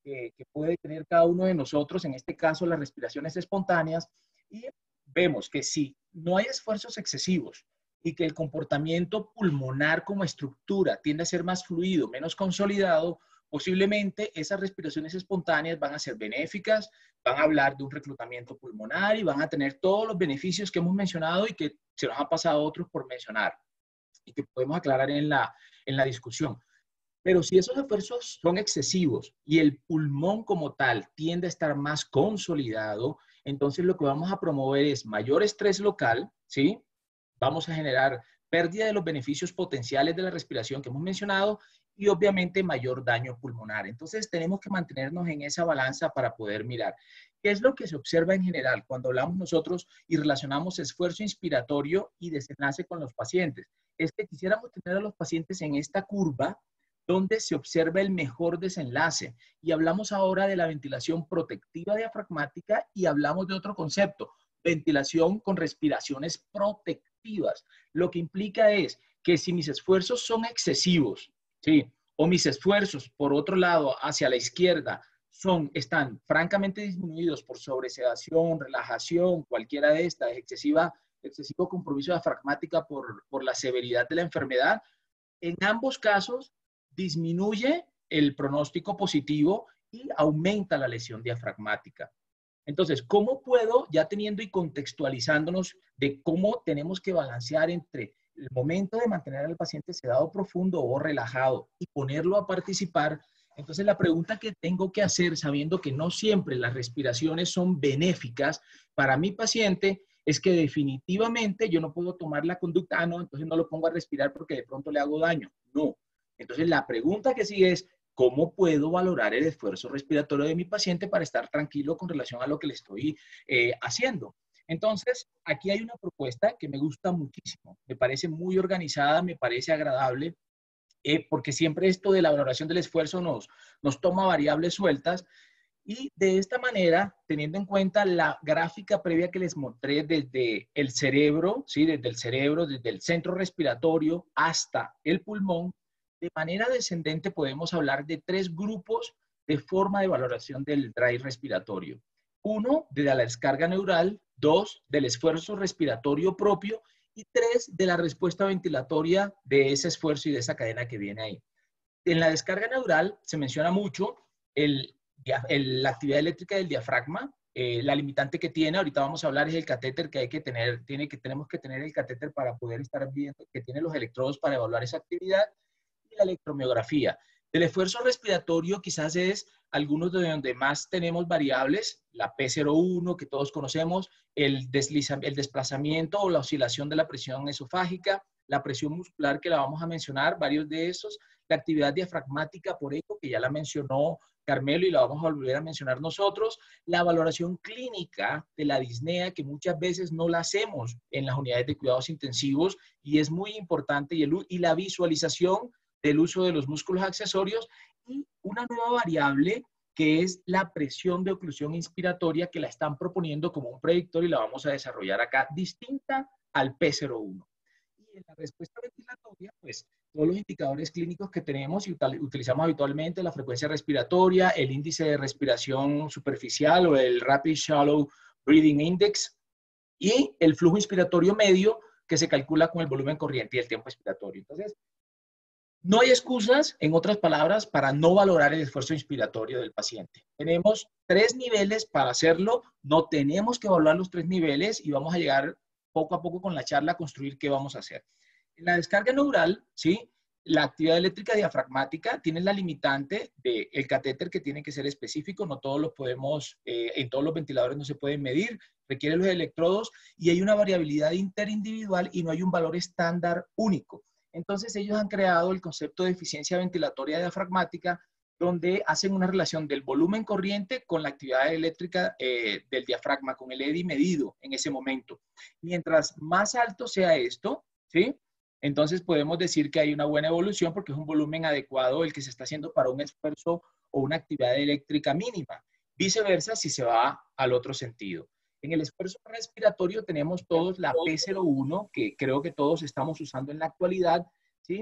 que, que puede tener cada uno de nosotros, en este caso las respiraciones espontáneas, y vemos que si no hay esfuerzos excesivos y que el comportamiento pulmonar como estructura tiende a ser más fluido, menos consolidado, posiblemente esas respiraciones espontáneas van a ser benéficas, van a hablar de un reclutamiento pulmonar y van a tener todos los beneficios que hemos mencionado y que se nos han pasado otros por mencionar y que podemos aclarar en la, en la discusión. Pero si esos esfuerzos son excesivos y el pulmón como tal tiende a estar más consolidado, entonces lo que vamos a promover es mayor estrés local, ¿sí? Vamos a generar pérdida de los beneficios potenciales de la respiración que hemos mencionado y obviamente mayor daño pulmonar. Entonces tenemos que mantenernos en esa balanza para poder mirar. ¿Qué es lo que se observa en general cuando hablamos nosotros y relacionamos esfuerzo inspiratorio y desenlace con los pacientes? Es que quisiéramos tener a los pacientes en esta curva donde se observa el mejor desenlace. Y hablamos ahora de la ventilación protectiva diafragmática y hablamos de otro concepto, ventilación con respiraciones protectivas. Lo que implica es que si mis esfuerzos son excesivos, ¿sí? O mis esfuerzos, por otro lado, hacia la izquierda, son, están francamente disminuidos por sobresedación, relajación, cualquiera de estas, excesiva, excesivo compromiso diafragmática por, por la severidad de la enfermedad, en ambos casos disminuye el pronóstico positivo y aumenta la lesión diafragmática. Entonces, ¿cómo puedo, ya teniendo y contextualizándonos de cómo tenemos que balancear entre el momento de mantener al paciente sedado profundo o relajado y ponerlo a participar? Entonces, la pregunta que tengo que hacer, sabiendo que no siempre las respiraciones son benéficas para mi paciente, es que definitivamente yo no puedo tomar la conducta, ah, no, entonces no lo pongo a respirar porque de pronto le hago daño. No. Entonces, la pregunta que sigue es, ¿cómo puedo valorar el esfuerzo respiratorio de mi paciente para estar tranquilo con relación a lo que le estoy eh, haciendo? Entonces, aquí hay una propuesta que me gusta muchísimo. Me parece muy organizada, me parece agradable, eh, porque siempre esto de la valoración del esfuerzo nos, nos toma variables sueltas. Y de esta manera, teniendo en cuenta la gráfica previa que les mostré desde el cerebro, ¿sí? Desde el cerebro, desde el centro respiratorio hasta el pulmón, de manera descendente podemos hablar de tres grupos de forma de valoración del drive respiratorio. Uno, de la descarga neural. Dos, del esfuerzo respiratorio propio. Y tres, de la respuesta ventilatoria de ese esfuerzo y de esa cadena que viene ahí. En la descarga neural se menciona mucho el, el, la actividad eléctrica del diafragma. Eh, la limitante que tiene, ahorita vamos a hablar, es el catéter que hay que tener. Tiene que, tenemos que tener el catéter para poder estar viendo que tiene los electrodos para evaluar esa actividad. La electromiografía. El esfuerzo respiratorio quizás es algunos de donde más tenemos variables, la P cero uno que todos conocemos, el, desliza, el desplazamiento o la oscilación de la presión esofágica, la presión muscular que la vamos a mencionar, varios de esos, la actividad diafragmática por eco que ya la mencionó Carmelo y la vamos a volver a mencionar nosotros, la valoración clínica de la disnea que muchas veces no la hacemos en las unidades de cuidados intensivos y es muy importante y, el, y la visualización del uso de los músculos accesorios y una nueva variable que es la presión de oclusión inspiratoria que la están proponiendo como un predictor y la vamos a desarrollar acá, distinta al P cero uno. Y en la respuesta ventilatoria, pues todos los indicadores clínicos que tenemos y utilizamos habitualmente, la frecuencia respiratoria, el índice de respiración superficial o el Rapid Shallow Breathing Index y el flujo inspiratorio medio que se calcula con el volumen corriente y el tiempo expiratorio. Entonces, no hay excusas, en otras palabras, para no valorar el esfuerzo inspiratorio del paciente. Tenemos tres niveles para hacerlo, no tenemos que evaluar los tres niveles y vamos a llegar poco a poco con la charla a construir qué vamos a hacer. En la descarga neural, ¿sí? La actividad eléctrica diafragmática tiene la limitante del catéter que tiene que ser específico, no todos los podemos, eh, en todos los ventiladores no se pueden medir, requiere los electrodos y hay una variabilidad interindividual y no hay un valor estándar único. Entonces ellos han creado el concepto de eficiencia ventilatoria diafragmática donde hacen una relación del volumen corriente con la actividad eléctrica eh, del diafragma, con el E D I medido en ese momento. Mientras más alto sea esto, ¿sí? Entonces podemos decir que hay una buena evolución porque es un volumen adecuado el que se está haciendo para un esfuerzo o una actividad eléctrica mínima. Viceversa si se va al otro sentido. En el esfuerzo respiratorio tenemos todos la P cero uno, que creo que todos estamos usando en la actualidad, ¿sí?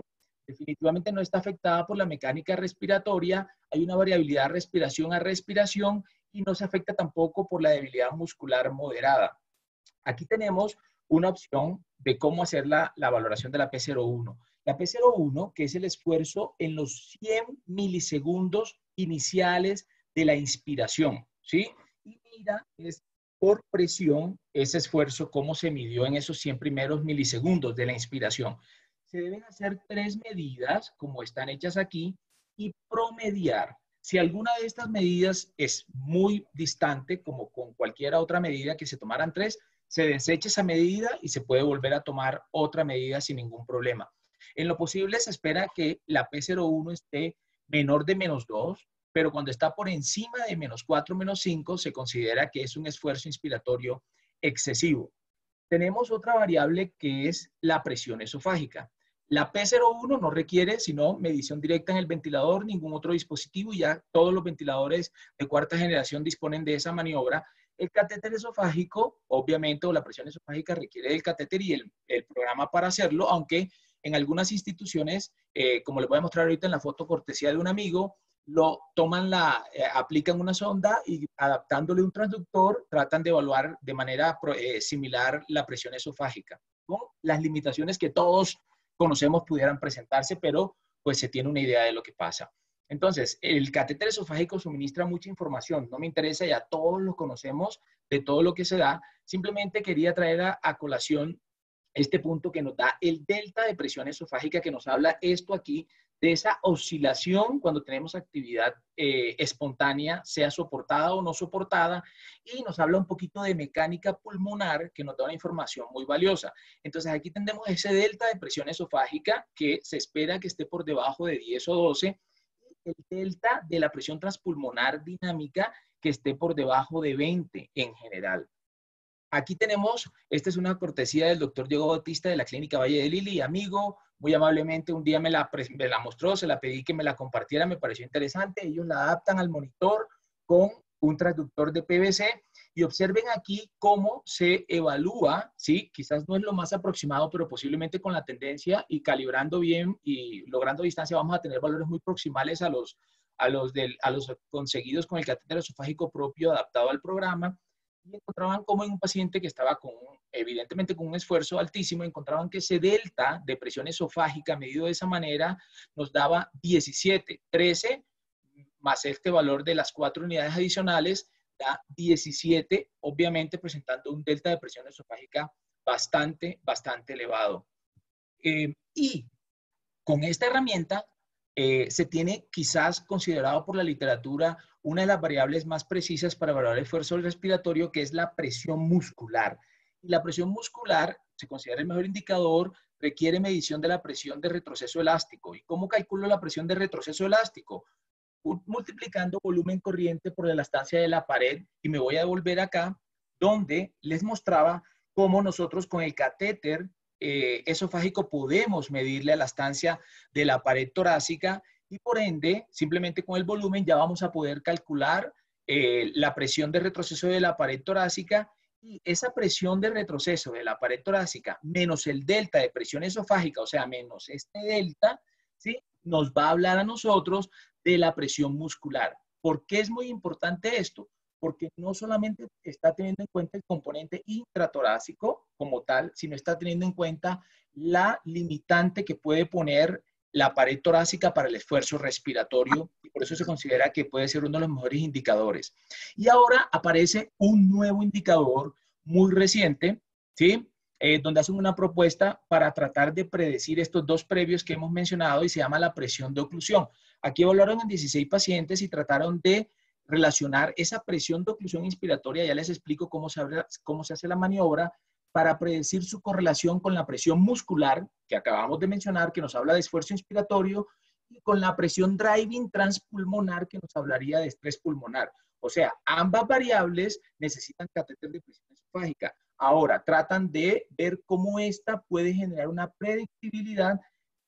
definitivamente no está afectada por la mecánica respiratoria, hay una variabilidad respiración a respiración y no se afecta tampoco por la debilidad muscular moderada. Aquí tenemos una opción de cómo hacer la, la valoración de la P cero uno. La P cero uno, que es el esfuerzo en los cien milisegundos iniciales de la inspiración, ¿sí? Y mira, es por presión ese esfuerzo, cómo se midió en esos cien primeros milisegundos de la inspiración. Se deben hacer tres medidas, como están hechas aquí, y promediar. Si alguna de estas medidas es muy distante, como con cualquier otra medida que se tomaran tres, se desecha esa medida y se puede volver a tomar otra medida sin ningún problema. En lo posible se espera que la P cero uno esté menor de menos dos, pero cuando está por encima de menos cuatro, menos cinco, se considera que es un esfuerzo inspiratorio excesivo. Tenemos otra variable que es la presión esofágica. La P cero uno no requiere sino medición directa en el ventilador, ningún otro dispositivo, y ya todos los ventiladores de cuarta generación disponen de esa maniobra. El catéter esofágico, obviamente, o la presión esofágica requiere del catéter y el, el programa para hacerlo, aunque en algunas instituciones, eh, como les voy a mostrar ahorita en la foto cortesía de un amigo, lo toman, la, eh, aplican una sonda y adaptándole un transductor, tratan de evaluar de manera eh, similar la presión esofágica, con las limitaciones que todos conocemos pudieran presentarse, pero pues se tiene una idea de lo que pasa. Entonces, el catéter esofágico suministra mucha información, no me interesa, ya todos lo conocemos de todo lo que se da, simplemente quería traer a, a colación este punto que nos da el delta de presión esofágica, que nos habla esto aquí, de esa oscilación cuando tenemos actividad eh, espontánea, sea soportada o no soportada, y nos habla un poquito de mecánica pulmonar, que nos da una información muy valiosa. Entonces aquí tenemos ese delta de presión esofágica, que se espera que esté por debajo de diez o doce, el delta de la presión transpulmonar dinámica, que esté por debajo de veinte en general. Aquí tenemos, esta es una cortesía del doctor Diego Bautista de la Clínica Valle de Lili, amigo, muy amablemente un día me la, me la mostró, se la pedí que me la compartiera, me pareció interesante. Ellos la adaptan al monitor con un transductor de P V C y observen aquí cómo se evalúa, ¿sí? Quizás no es lo más aproximado, pero posiblemente con la tendencia y calibrando bien y logrando distancia vamos a tener valores muy proximales a los, a los, del, a los conseguidos con el catéter esofágico propio adaptado al programa. Y encontraban como en un paciente que estaba con, evidentemente con un esfuerzo altísimo, encontraban que ese delta de presión esofágica medido de esa manera nos daba diecisiete, trece, más este valor de las cuatro unidades adicionales, da diecisiete, obviamente presentando un delta de presión esofágica bastante, bastante elevado. Eh, y con esta herramienta eh, se tiene quizás considerado por la literatura una de las variables más precisas para evaluar el esfuerzo respiratorio, que es la presión muscular. Y la presión muscular se considera el mejor indicador, requiere medición de la presión de retroceso elástico. ¿Y cómo calculo la presión de retroceso elástico? Multiplicando volumen corriente por la elastancia de la pared, y me voy a devolver acá, donde les mostraba cómo nosotros con el catéter eh, esofágico podemos medir la elastancia de la pared torácica, y por ende, simplemente con el volumen ya vamos a poder calcular eh, la presión de retroceso de la pared torácica, y esa presión de retroceso de la pared torácica menos el delta de presión esofágica, o sea, menos este delta, ¿sí? Nos va a hablar a nosotros de la presión muscular. ¿Por qué es muy importante esto? Porque no solamente está teniendo en cuenta el componente intratorácico como tal, sino está teniendo en cuenta la limitante que puede poner la pared torácica para el esfuerzo respiratorio, y por eso se considera que puede ser uno de los mejores indicadores. Y ahora aparece un nuevo indicador muy reciente, ¿sí? Eh, donde hacen una propuesta para tratar de predecir estos dos previos que hemos mencionado, y se llama la presión de oclusión. Aquí evaluaron en dieciséis pacientes y trataron de relacionar esa presión de oclusión inspiratoria, ya les explico cómo se, abre, cómo se hace la maniobra, para predecir su correlación con la presión muscular, que acabamos de mencionar, que nos habla de esfuerzo inspiratorio, y con la presión driving transpulmonar, que nos hablaría de estrés pulmonar. O sea, ambas variables necesitan catéter de presión esofágica. Ahora, tratan de ver cómo esta puede generar una predictibilidad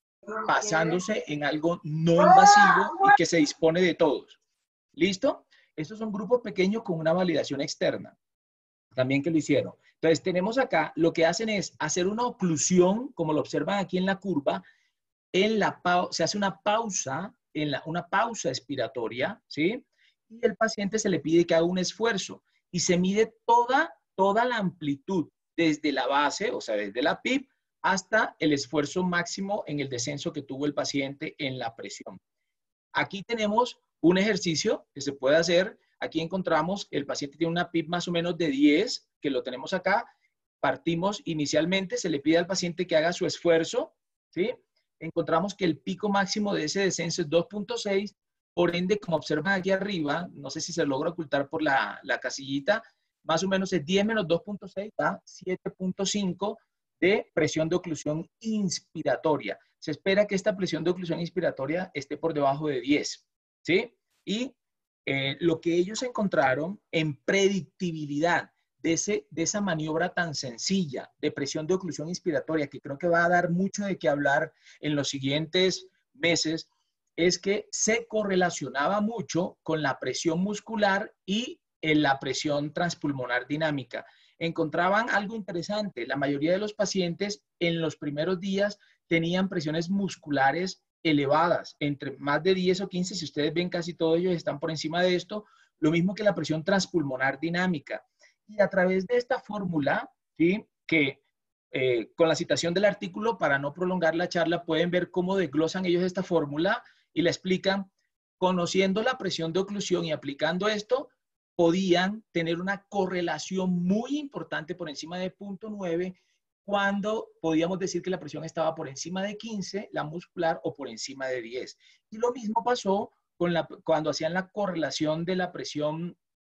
basándose en algo no invasivo y que se dispone de todos. ¿Listo? Estos son grupos pequeños con una validación externa. También que lo hicieron. Entonces, tenemos acá, lo que hacen es hacer una oclusión, como lo observan aquí en la curva, en la pausa, se hace una pausa, en la, una pausa expiratoria, ¿sí? Y el paciente se le pide que haga un esfuerzo y se mide toda, toda la amplitud desde la base, o sea, desde la P I B, hasta el esfuerzo máximo en el descenso que tuvo el paciente en la presión. Aquí tenemos un ejercicio que se puede hacer. Aquí encontramos, el paciente tiene una P I B más o menos de diez, que lo tenemos acá. Partimos inicialmente, se le pide al paciente que haga su esfuerzo, ¿sí? Encontramos que el pico máximo de ese descenso es dos punto seis. Por ende, como observan aquí arriba, no sé si se logra ocultar por la, la casillita, más o menos es diez menos dos punto seis, da siete punto cinco de presión de oclusión inspiratoria. Se espera que esta presión de oclusión inspiratoria esté por debajo de diez, ¿sí? Y eh, lo que ellos encontraron en predictibilidad de, ese, de esa maniobra tan sencilla de presión de oclusión inspiratoria, que creo que va a dar mucho de qué hablar en los siguientes meses, es que se correlacionaba mucho con la presión muscular y en la presión transpulmonar dinámica. Encontraban algo interesante. La mayoría de los pacientes en los primeros días tenían presiones musculares elevadas, entre más de diez o quince. Si ustedes ven, casi todos ellos están por encima de esto. Lo mismo que la presión transpulmonar dinámica. Y a través de esta fórmula, ¿sí? que eh, con la citación del artículo, para no prolongar la charla, pueden ver cómo desglosan ellos esta fórmula y la explican. Conociendo la presión de oclusión y aplicando esto, podían tener una correlación muy importante por encima de cero punto nueve, cuando podíamos decir que la presión estaba por encima de quince, la muscular, o por encima de diez. Y lo mismo pasó con la, cuando hacían la correlación de la presión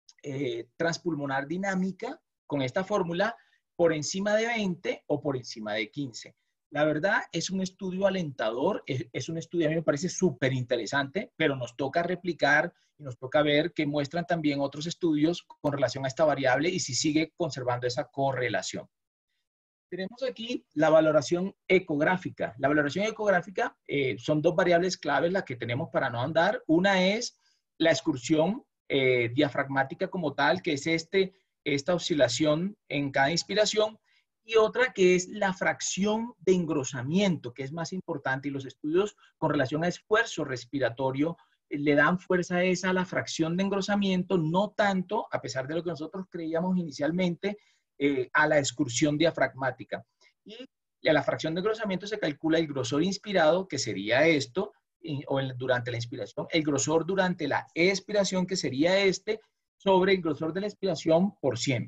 eh, transpulmonar dinámica con esta fórmula, por encima de veinte o por encima de quince. La verdad es un estudio alentador, es, es un estudio, a mí me parece súper interesante, pero nos toca replicar y nos toca ver que muestran también otros estudios con relación a esta variable y si sigue conservando esa correlación. Tenemos aquí la valoración ecográfica. La valoración ecográfica eh, son dos variables claves las que tenemos para no andar. Una es la excursión eh, diafragmática como tal, que es este, esta oscilación en cada inspiración, y otra que es la fracción de engrosamiento, que es más importante, y los estudios con relación a esfuerzo respiratorio eh, le dan fuerza a esa, a la fracción de engrosamiento, no tanto, a pesar de lo que nosotros creíamos inicialmente, eh, a la excursión diafragmática. Y a la fracción de engrosamiento se calcula el grosor inspirado, que sería esto, y, o el, durante la inspiración, el grosor durante la expiración, que sería este, sobre el grosor de la expiración por cien.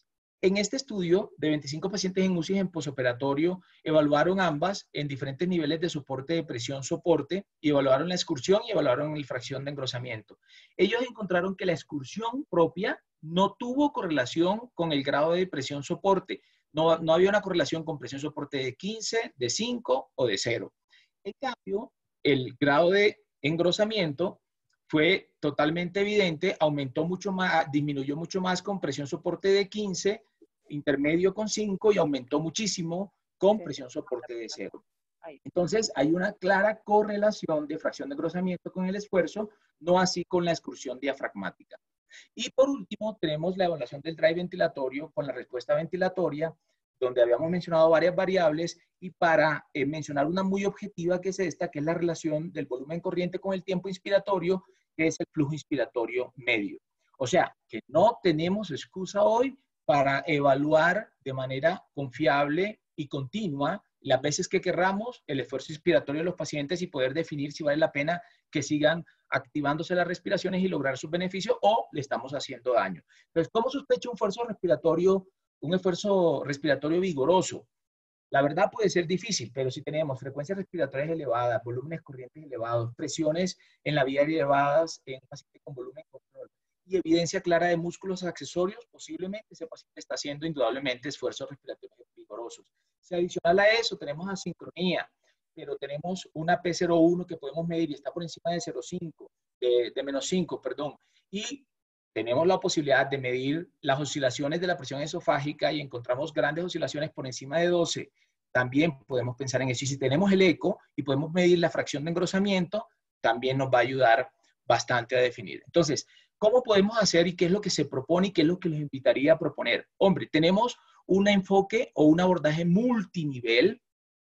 En este estudio, de veinticinco pacientes en U C I en posoperatorio, evaluaron ambas en diferentes niveles de soporte de presión-soporte, y evaluaron la excursión y evaluaron la fracción de engrosamiento. Ellos encontraron que la excursión propia no tuvo correlación con el grado de presión-soporte. No, no había una correlación con presión-soporte de quince, de cinco o de cero. En cambio, el grado de engrosamiento fue totalmente evidente, aumentó mucho más, disminuyó mucho más con presión-soporte de quince, intermedio con cinco, y aumentó muchísimo con presión-soporte de cero. Entonces, hay una clara correlación de fracción de engrosamiento con el esfuerzo, no así con la excursión diafragmática. Y por último, tenemos la evaluación del drive ventilatorio con la respuesta ventilatoria, donde habíamos mencionado varias variables, y para eh, mencionar una muy objetiva, que es esta, que es la relación del volumen corriente con el tiempo inspiratorio, que es el flujo inspiratorio medio. O sea, que no tenemos excusa hoy para evaluar de manera confiable y continua las veces que querramos el esfuerzo inspiratorio de los pacientes, y poder definir si vale la pena que sigan activándose las respiraciones y lograr sus beneficios, o le estamos haciendo daño. Entonces, ¿cómo sospecho un esfuerzo respiratorio, un esfuerzo respiratorio vigoroso? La verdad puede ser difícil, pero si tenemos frecuencias respiratorias elevadas, volúmenes corrientes elevados, presiones en la vía elevadas en un paciente con volumen control y evidencia clara de músculos accesorios, posiblemente ese paciente está haciendo indudablemente esfuerzos respiratorios vigorosos. Si adicional a eso tenemos asincronía, pero tenemos una P cero punto uno que podemos medir y está por encima de cero punto cinco, de, de menos cinco, perdón, y tenemos la posibilidad de medir las oscilaciones de la presión esofágica y encontramos grandes oscilaciones por encima de doce. También podemos pensar en eso. Y si tenemos el eco y podemos medir la fracción de engrosamiento, también nos va a ayudar bastante a definir. Entonces, ¿cómo podemos hacer y qué es lo que se propone y qué es lo que les invitaría a proponer? Hombre, tenemos un enfoque o un abordaje multinivel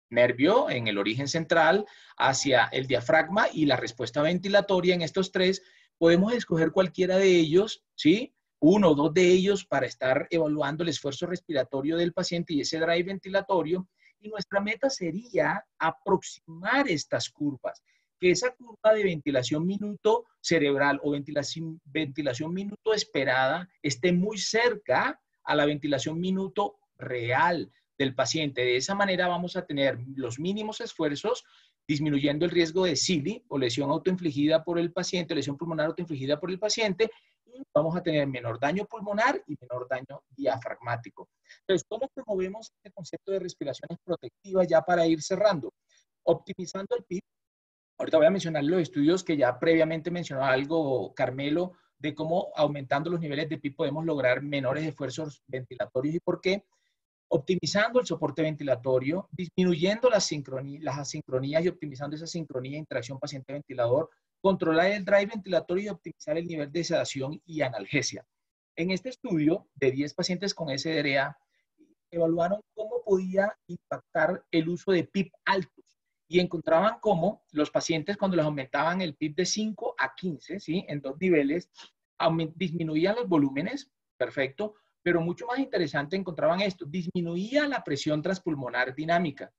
nervio en el origen central hacia el diafragma y la respuesta ventilatoria en estos tres. Podemos escoger cualquiera de ellos, ¿sí? Uno o dos de ellos para estar evaluando el esfuerzo respiratorio del paciente y ese drive ventilatorio. Y nuestra meta sería aproximar estas curvas, que esa curva de ventilación minuto cerebral o ventilación, ventilación minuto esperada esté muy cerca a la ventilación minuto real del paciente. De esa manera vamos a tener los mínimos esfuerzos, disminuyendo el riesgo de S I L I o lesión autoinfligida por el paciente, lesión pulmonar autoinfligida por el paciente, y vamos a tener menor daño pulmonar y menor daño diafragmático. Entonces, ¿cómo promovemos este concepto de respiraciones protectivas ya para ir cerrando? Optimizando el P I B. Ahorita voy a mencionar los estudios que ya previamente mencionó algo Carmelo, de cómo aumentando los niveles de P I B podemos lograr menores esfuerzos ventilatorios y por qué. Optimizando el soporte ventilatorio, disminuyendo las, las asincronías y optimizando esa sincronía e interacción paciente-ventilador, controlar el drive ventilatorio y optimizar el nivel de sedación y analgesia. En este estudio de diez pacientes con S D R A, evaluaron cómo podía impactar el uso de P I B altos y encontraban cómo los pacientes cuando les aumentaban el P I B de cinco a quince, ¿sí? En dos niveles, disminuían los volúmenes, perfecto, pero mucho más interesante encontraban esto, disminuía la presión transpulmonar dinámica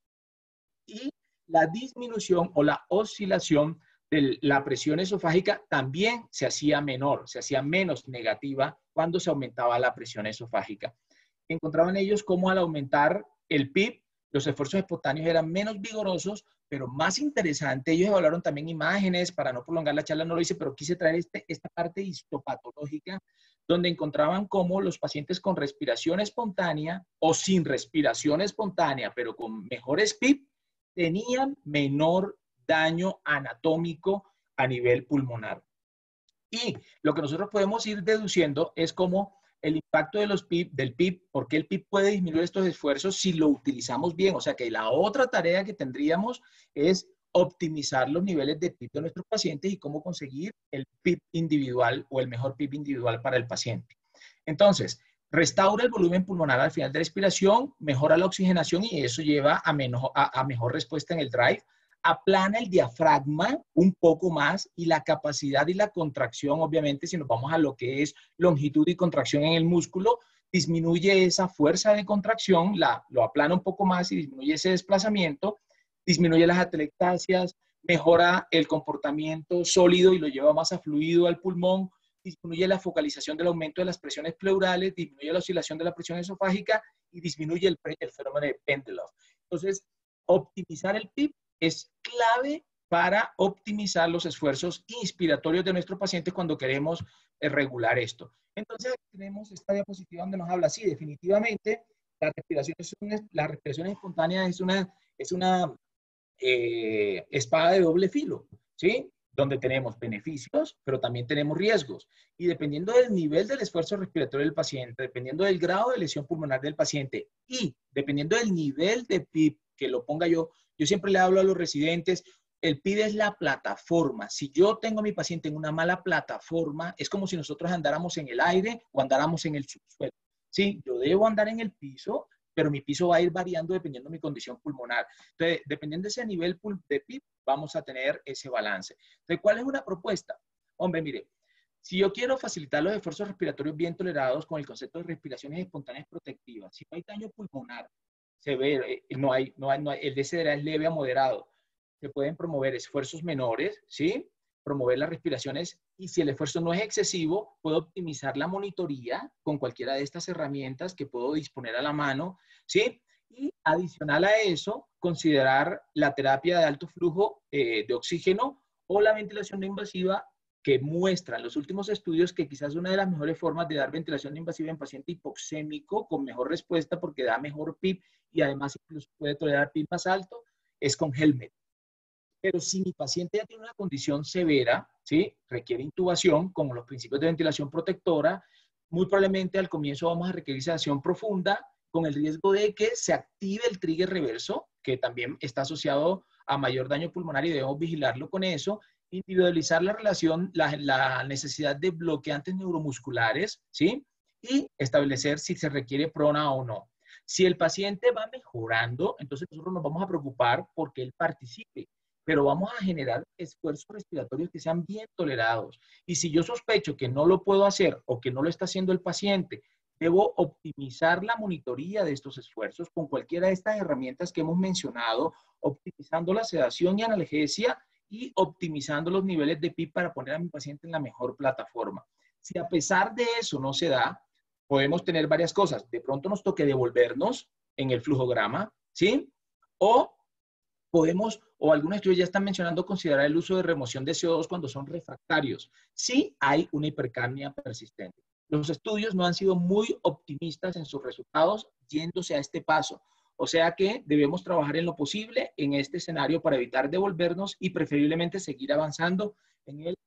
y la disminución o la oscilación de la presión esofágica también se hacía menor, se hacía menos negativa cuando se aumentaba la presión esofágica. Encontraban ellos cómo al aumentar el P I B, los esfuerzos espontáneos eran menos vigorosos, pero más interesante, ellos evaluaron también imágenes, para no prolongar la charla no lo hice, pero quise traer este, esta parte histopatológica, donde encontraban cómo los pacientes con respiración espontánea o sin respiración espontánea, pero con mejores P I B, tenían menor daño anatómico a nivel pulmonar. Y lo que nosotros podemos ir deduciendo es cómo el impacto de los P I B, del P I B, porque el P I B puede disminuir estos esfuerzos si lo utilizamos bien. O sea que la otra tarea que tendríamos es optimizar los niveles de P I B de nuestros pacientes y cómo conseguir el P I B individual o el mejor P I B individual para el paciente. Entonces, restaura el volumen pulmonar al final de la respiración, mejora la oxigenación y eso lleva a, menos, a, a mejor respuesta en el drive. Aplana el diafragma un poco más y la capacidad y la contracción, obviamente, si nos vamos a lo que es longitud y contracción en el músculo, disminuye esa fuerza de contracción, la, lo aplana un poco más y disminuye ese desplazamiento, disminuye las atelectasias, mejora el comportamiento sólido y lo lleva más a fluido al pulmón, disminuye la focalización del aumento de las presiones pleurales, disminuye la oscilación de la presión esofágica y disminuye el, el fenómeno de Pendelov. Entonces, optimizar el P I B es clave para optimizar los esfuerzos inspiratorios de nuestros pacientes cuando queremos eh, regular esto. Entonces, aquí tenemos esta diapositiva donde nos habla, sí, definitivamente, la respiración, es una, la respiración espontánea es una, es una eh, espada de doble filo, ¿sí? Donde tenemos beneficios, pero también tenemos riesgos. Y dependiendo del nivel del esfuerzo respiratorio del paciente, dependiendo del grado de lesión pulmonar del paciente y dependiendo del nivel de P I B que lo ponga yo, yo siempre le hablo a los residentes, el P I B es la plataforma. Si yo tengo a mi paciente en una mala plataforma, es como si nosotros andáramos en el aire o andáramos en el subsuelo. Sí, yo debo andar en el piso, pero mi piso va a ir variando dependiendo de mi condición pulmonar. Entonces, dependiendo de ese nivel de P I B, vamos a tener ese balance. Entonces, ¿cuál es una propuesta? Hombre, mire, si yo quiero facilitar los esfuerzos respiratorios bien tolerados con el concepto de respiraciones espontáneas protectivas, si no hay daño pulmonar, severo, no hay, no hay, no hay, el D C D R A es leve a moderado, se pueden promover esfuerzos menores, ¿sí? Promover las respiraciones y si el esfuerzo no es excesivo, puedo optimizar la monitoría con cualquiera de estas herramientas que puedo disponer a la mano, ¿sí? Y adicional a eso, considerar la terapia de alto flujo eh, de oxígeno o la ventilación no invasiva que muestran los últimos estudios que quizás una de las mejores formas de dar ventilación no invasiva en paciente hipoxémico con mejor respuesta porque da mejor P I B y además incluso puede tolerar P I B más alto es con Helmet. Pero si mi paciente ya tiene una condición severa, ¿sí? Requiere intubación, como los principios de ventilación protectora, muy probablemente al comienzo vamos a requerir sedación profunda con el riesgo de que se active el trigger reverso, que también está asociado a mayor daño pulmonar y debemos vigilarlo con eso. Individualizar la relación, la, la necesidad de bloqueantes neuromusculares, ¿sí? Y establecer si se requiere prona o no. Si el paciente va mejorando, entonces nosotros nos vamos a preocupar porque él participe, pero vamos a generar esfuerzos respiratorios que sean bien tolerados. Y si yo sospecho que no lo puedo hacer o que no lo está haciendo el paciente, debo optimizar la monitoría de estos esfuerzos con cualquiera de estas herramientas que hemos mencionado, optimizando la sedación y analgesia y optimizando los niveles de P I P para poner a mi paciente en la mejor plataforma. Si a pesar de eso no se da, podemos tener varias cosas. De pronto nos toque devolvernos en el flujograma, ¿sí? O podemos, o algunos estudios ya están mencionando considerar el uso de remoción de C O dos cuando son refractarios. Sí hay una hipercapnia persistente. Los estudios no han sido muy optimistas en sus resultados yéndose a este paso. O sea que debemos trabajar en lo posible en este escenario para evitar devolvernos y preferiblemente seguir avanzando en el,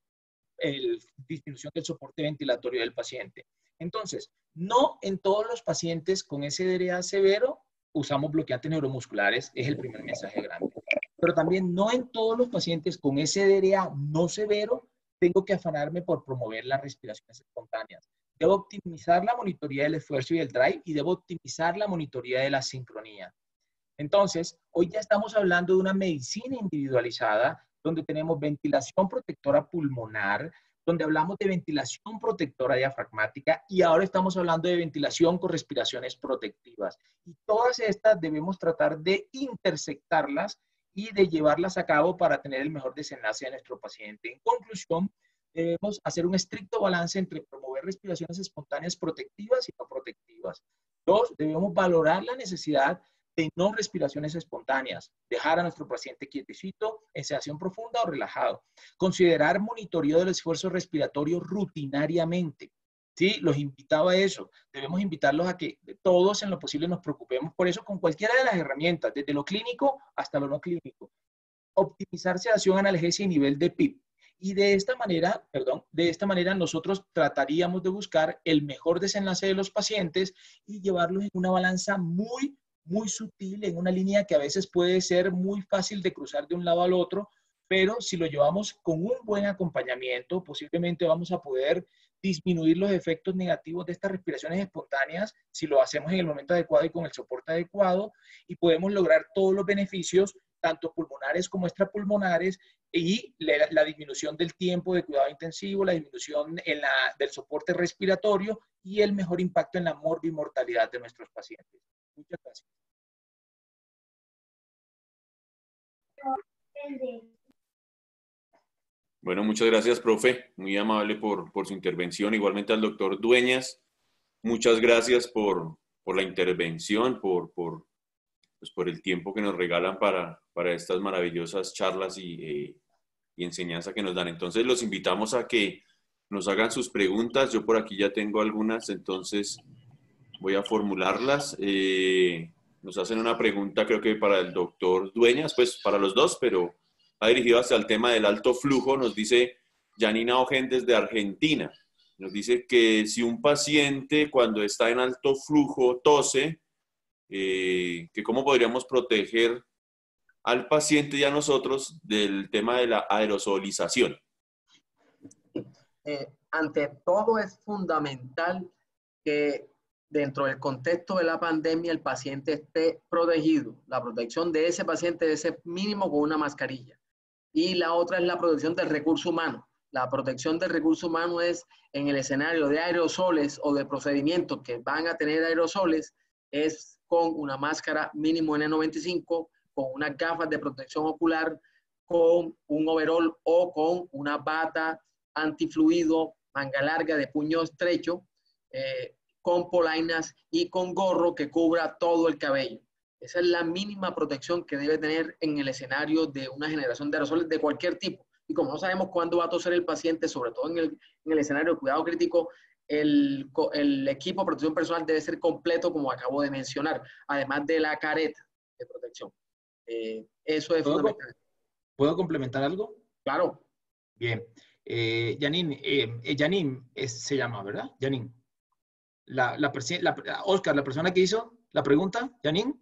el disminución del soporte ventilatorio del paciente. Entonces, no en todos los pacientes con S D R A severo usamos bloqueantes neuromusculares, es el primer mensaje grande. Pero también no en todos los pacientes con S D R A no severo tengo que afanarme por promover las respiraciones espontáneas. Debo optimizar la monitoría del esfuerzo y del drive y debo optimizar la monitoría de la sincronía. Entonces, hoy ya estamos hablando de una medicina individualizada donde tenemos ventilación protectora pulmonar, donde hablamos de ventilación protectora diafragmática y ahora estamos hablando de ventilación con respiraciones protectivas. Y todas estas debemos tratar de intersectarlas y de llevarlas a cabo para tener el mejor desenlace de nuestro paciente. En conclusión, debemos hacer un estricto balance entre promover respiraciones espontáneas protectivas y no protectivas. Dos, debemos valorar la necesidad de no respiraciones espontáneas, dejar a nuestro paciente quietecito, en sedación profunda o relajado. Considerar monitoreo del esfuerzo respiratorio rutinariamente. Sí, los invitaba a eso. Debemos invitarlos a que todos en lo posible nos preocupemos por eso con cualquiera de las herramientas, desde lo clínico hasta lo no clínico. Optimizar sedación, analgesia y nivel de P I P. Y de esta manera, perdón, de esta manera nosotros trataríamos de buscar el mejor desenlace de los pacientes y llevarlos en una balanza muy, muy sutil, en una línea que a veces puede ser muy fácil de cruzar de un lado al otro, pero si lo llevamos con un buen acompañamiento, posiblemente vamos a poder disminuir los efectos negativos de estas respiraciones espontáneas si lo hacemos en el momento adecuado y con el soporte adecuado, y podemos lograr todos los beneficios, tanto pulmonares como extrapulmonares, y la, la disminución del tiempo de cuidado intensivo, la disminución en la, del soporte respiratorio y el mejor impacto en la morbimortalidad de nuestros pacientes. Muchas gracias. Bueno, muchas gracias, profe. Muy amable por, por su intervención. Igualmente al doctor Dueñas. Muchas gracias por, por la intervención, por, por, pues por el tiempo que nos regalan para, para estas maravillosas charlas y, eh, y enseñanza que nos dan. Entonces, los invitamos a que nos hagan sus preguntas. Yo por aquí ya tengo algunas, entonces voy a formularlas. Eh, nos hacen una pregunta, creo que para el doctor Dueñas, pues para los dos, pero va dirigido hacia el tema del alto flujo. Nos dice Janina Ojen desde Argentina. Nos dice que si un paciente cuando está en alto flujo tose, eh, que cómo podríamos proteger al paciente y a nosotros del tema de la aerosolización. Eh, ante todo es fundamental que dentro del contexto de la pandemia el paciente esté protegido. La protección de ese paciente debe ser mínimo con una mascarilla. Y la otra es la protección del recurso humano. La protección del recurso humano es en el escenario de aerosoles o de procedimientos que van a tener aerosoles, es con una máscara mínimo N noventa y cinco, con unas gafas de protección ocular, con un overol o con una bata antifluido, manga larga de puño estrecho, eh, con polainas y con gorro que cubra todo el cabello. Esa es la mínima protección que debe tener en el escenario de una generación de aerosoles de cualquier tipo. Y como no sabemos cuándo va a toser el paciente, sobre todo en el, en el escenario de cuidado crítico, el, el equipo de protección personal debe ser completo, como acabo de mencionar, además de la careta de protección. Eh, eso es ¿Puedo, fundamental. ¿Puedo complementar algo? Claro. Bien. Eh, Janine, eh, eh, Janine es, se llama, ¿verdad? Janine. La, la, la, Oscar, la persona que hizo la pregunta, Janine.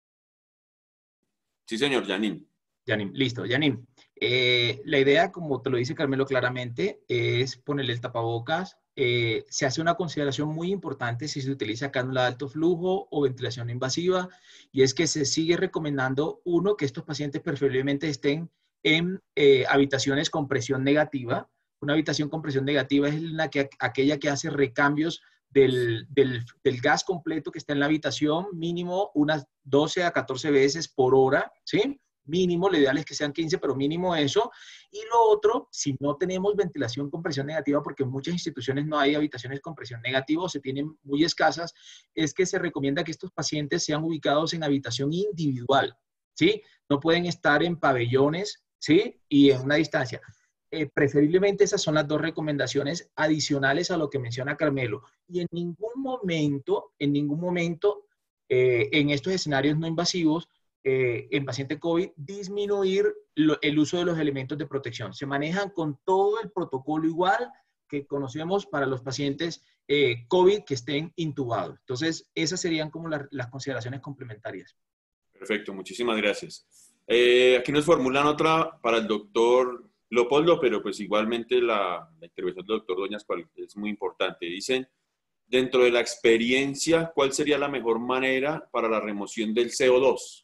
Sí, señor, Janine. Janine, listo, Janine. Eh, la idea, como te lo dice Carmelo claramente, es ponerle el tapabocas, eh, se hace una consideración muy importante si se utiliza cánula de alto flujo o ventilación invasiva, y es que se sigue recomendando, uno, que estos pacientes preferiblemente estén en eh, habitaciones con presión negativa. Una habitación con presión negativa es la que, aquella que hace recambios del, del, del gas completo que está en la habitación, mínimo unas doce a catorce veces por hora, ¿sí? Mínimo, lo ideal es que sean quince, pero mínimo eso. Y lo otro, si no tenemos ventilación con presión negativa, porque en muchas instituciones no hay habitaciones con presión negativa o se tienen muy escasas, es que se recomienda que estos pacientes sean ubicados en habitación individual, ¿sí? No pueden estar en pabellones, ¿sí? Y en una distancia. Eh, preferiblemente esas son las dos recomendaciones adicionales a lo que menciona Carmelo. Y en ningún momento, en ningún momento, eh, en estos escenarios no invasivos, eh, en paciente COVID, disminuir lo, el uso de los elementos de protección. Se manejan con todo el protocolo igual que conocemos para los pacientes eh, COVID que estén intubados. Entonces, esas serían como la, las consideraciones complementarias. Perfecto, muchísimas gracias. Eh, aquí nos formulan otra para el doctor Leopoldo, pero pues igualmente la, la intervención del doctor Doñas es muy importante. Dicen, dentro de la experiencia, ¿cuál sería la mejor manera para la remoción del C O dos?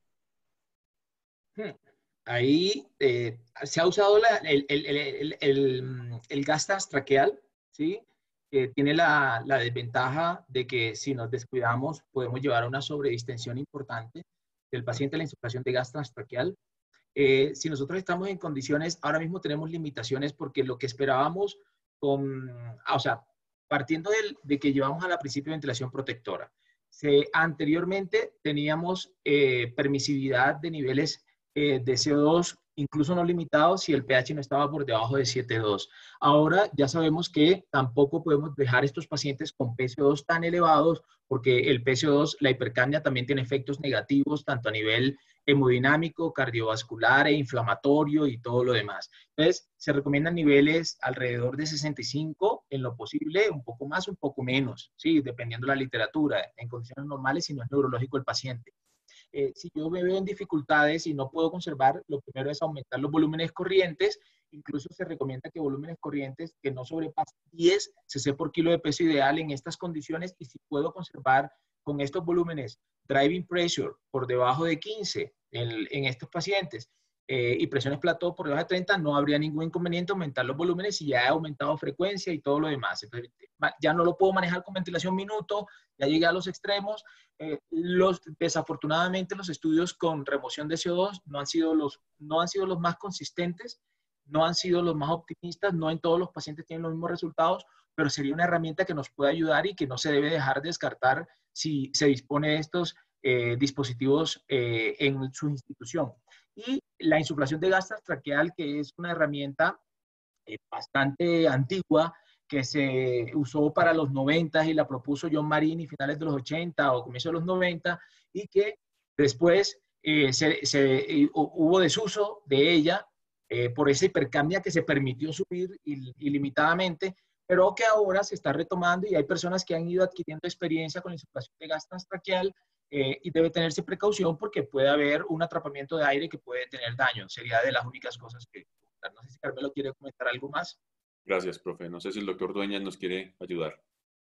Ahí eh, se ha usado la, el, el, el, el, el gas transtraqueal, ¿sí? Que tiene la, la desventaja de que si nos descuidamos podemos llevar a una sobredistensión importante del paciente a la insuflación de gas transtraqueal. Eh, si nosotros estamos en condiciones, ahora mismo tenemos limitaciones porque lo que esperábamos con, ah, o sea, partiendo del, de que llevamos a la principio de ventilación protectora, se, anteriormente teníamos eh, permisividad de niveles eh, de C O dos incluso no limitados si el pH no estaba por debajo de siete punto dos. Ahora ya sabemos que tampoco podemos dejar estos pacientes con P C O dos tan elevados porque el P C O dos, la hipercapnia también tiene efectos negativos tanto a nivel hemodinámico, cardiovascular e inflamatorio y todo lo demás. Entonces, se recomiendan niveles alrededor de sesenta y cinco en lo posible, un poco más, un poco menos, ¿sí? Dependiendo de la literatura, en condiciones normales si no es neurológico el paciente. Eh, si yo me veo en dificultades y no puedo conservar, lo primero es aumentar los volúmenes corrientes. Incluso se recomienda que volúmenes corrientes que no sobrepasen diez cc por kilo de peso ideal en estas condiciones, y si puedo conservar con estos volúmenes driving pressure por debajo de quince en, en estos pacientes eh, y presiones plató por debajo de treinta, no habría ningún inconveniente aumentar los volúmenes y ya he aumentado frecuencia y todo lo demás. Entonces, ya no lo puedo manejar con ventilación minuto, ya llegué a los extremos. Eh, los, desafortunadamente los estudios con remoción de C O dos no han sido los, no han sido los más consistentes, no han sido los más optimistas, no en todos los pacientes tienen los mismos resultados, pero sería una herramienta que nos puede ayudar y que no se debe dejar descartar si se dispone de estos eh, dispositivos eh, en su institución. Y la insuflación de gas transtraqueal, que es una herramienta eh, bastante antigua, que se usó para los noventa y la propuso John Marini finales de los ochenta o comienzos de los noventa, y que después eh, se, se, eh, hubo desuso de ella eh, por esa hipercapnia que se permitió subir il, ilimitadamente, pero que ahora se está retomando y hay personas que han ido adquiriendo experiencia con la insuflación de gas transtraqueal eh, y debe tenerse precaución porque puede haber un atrapamiento de aire que puede tener daño. Sería de las únicas cosas que... No sé si Carmelo quiere comentar algo más. Gracias, profe. No sé si el doctor Dueñas nos quiere ayudar.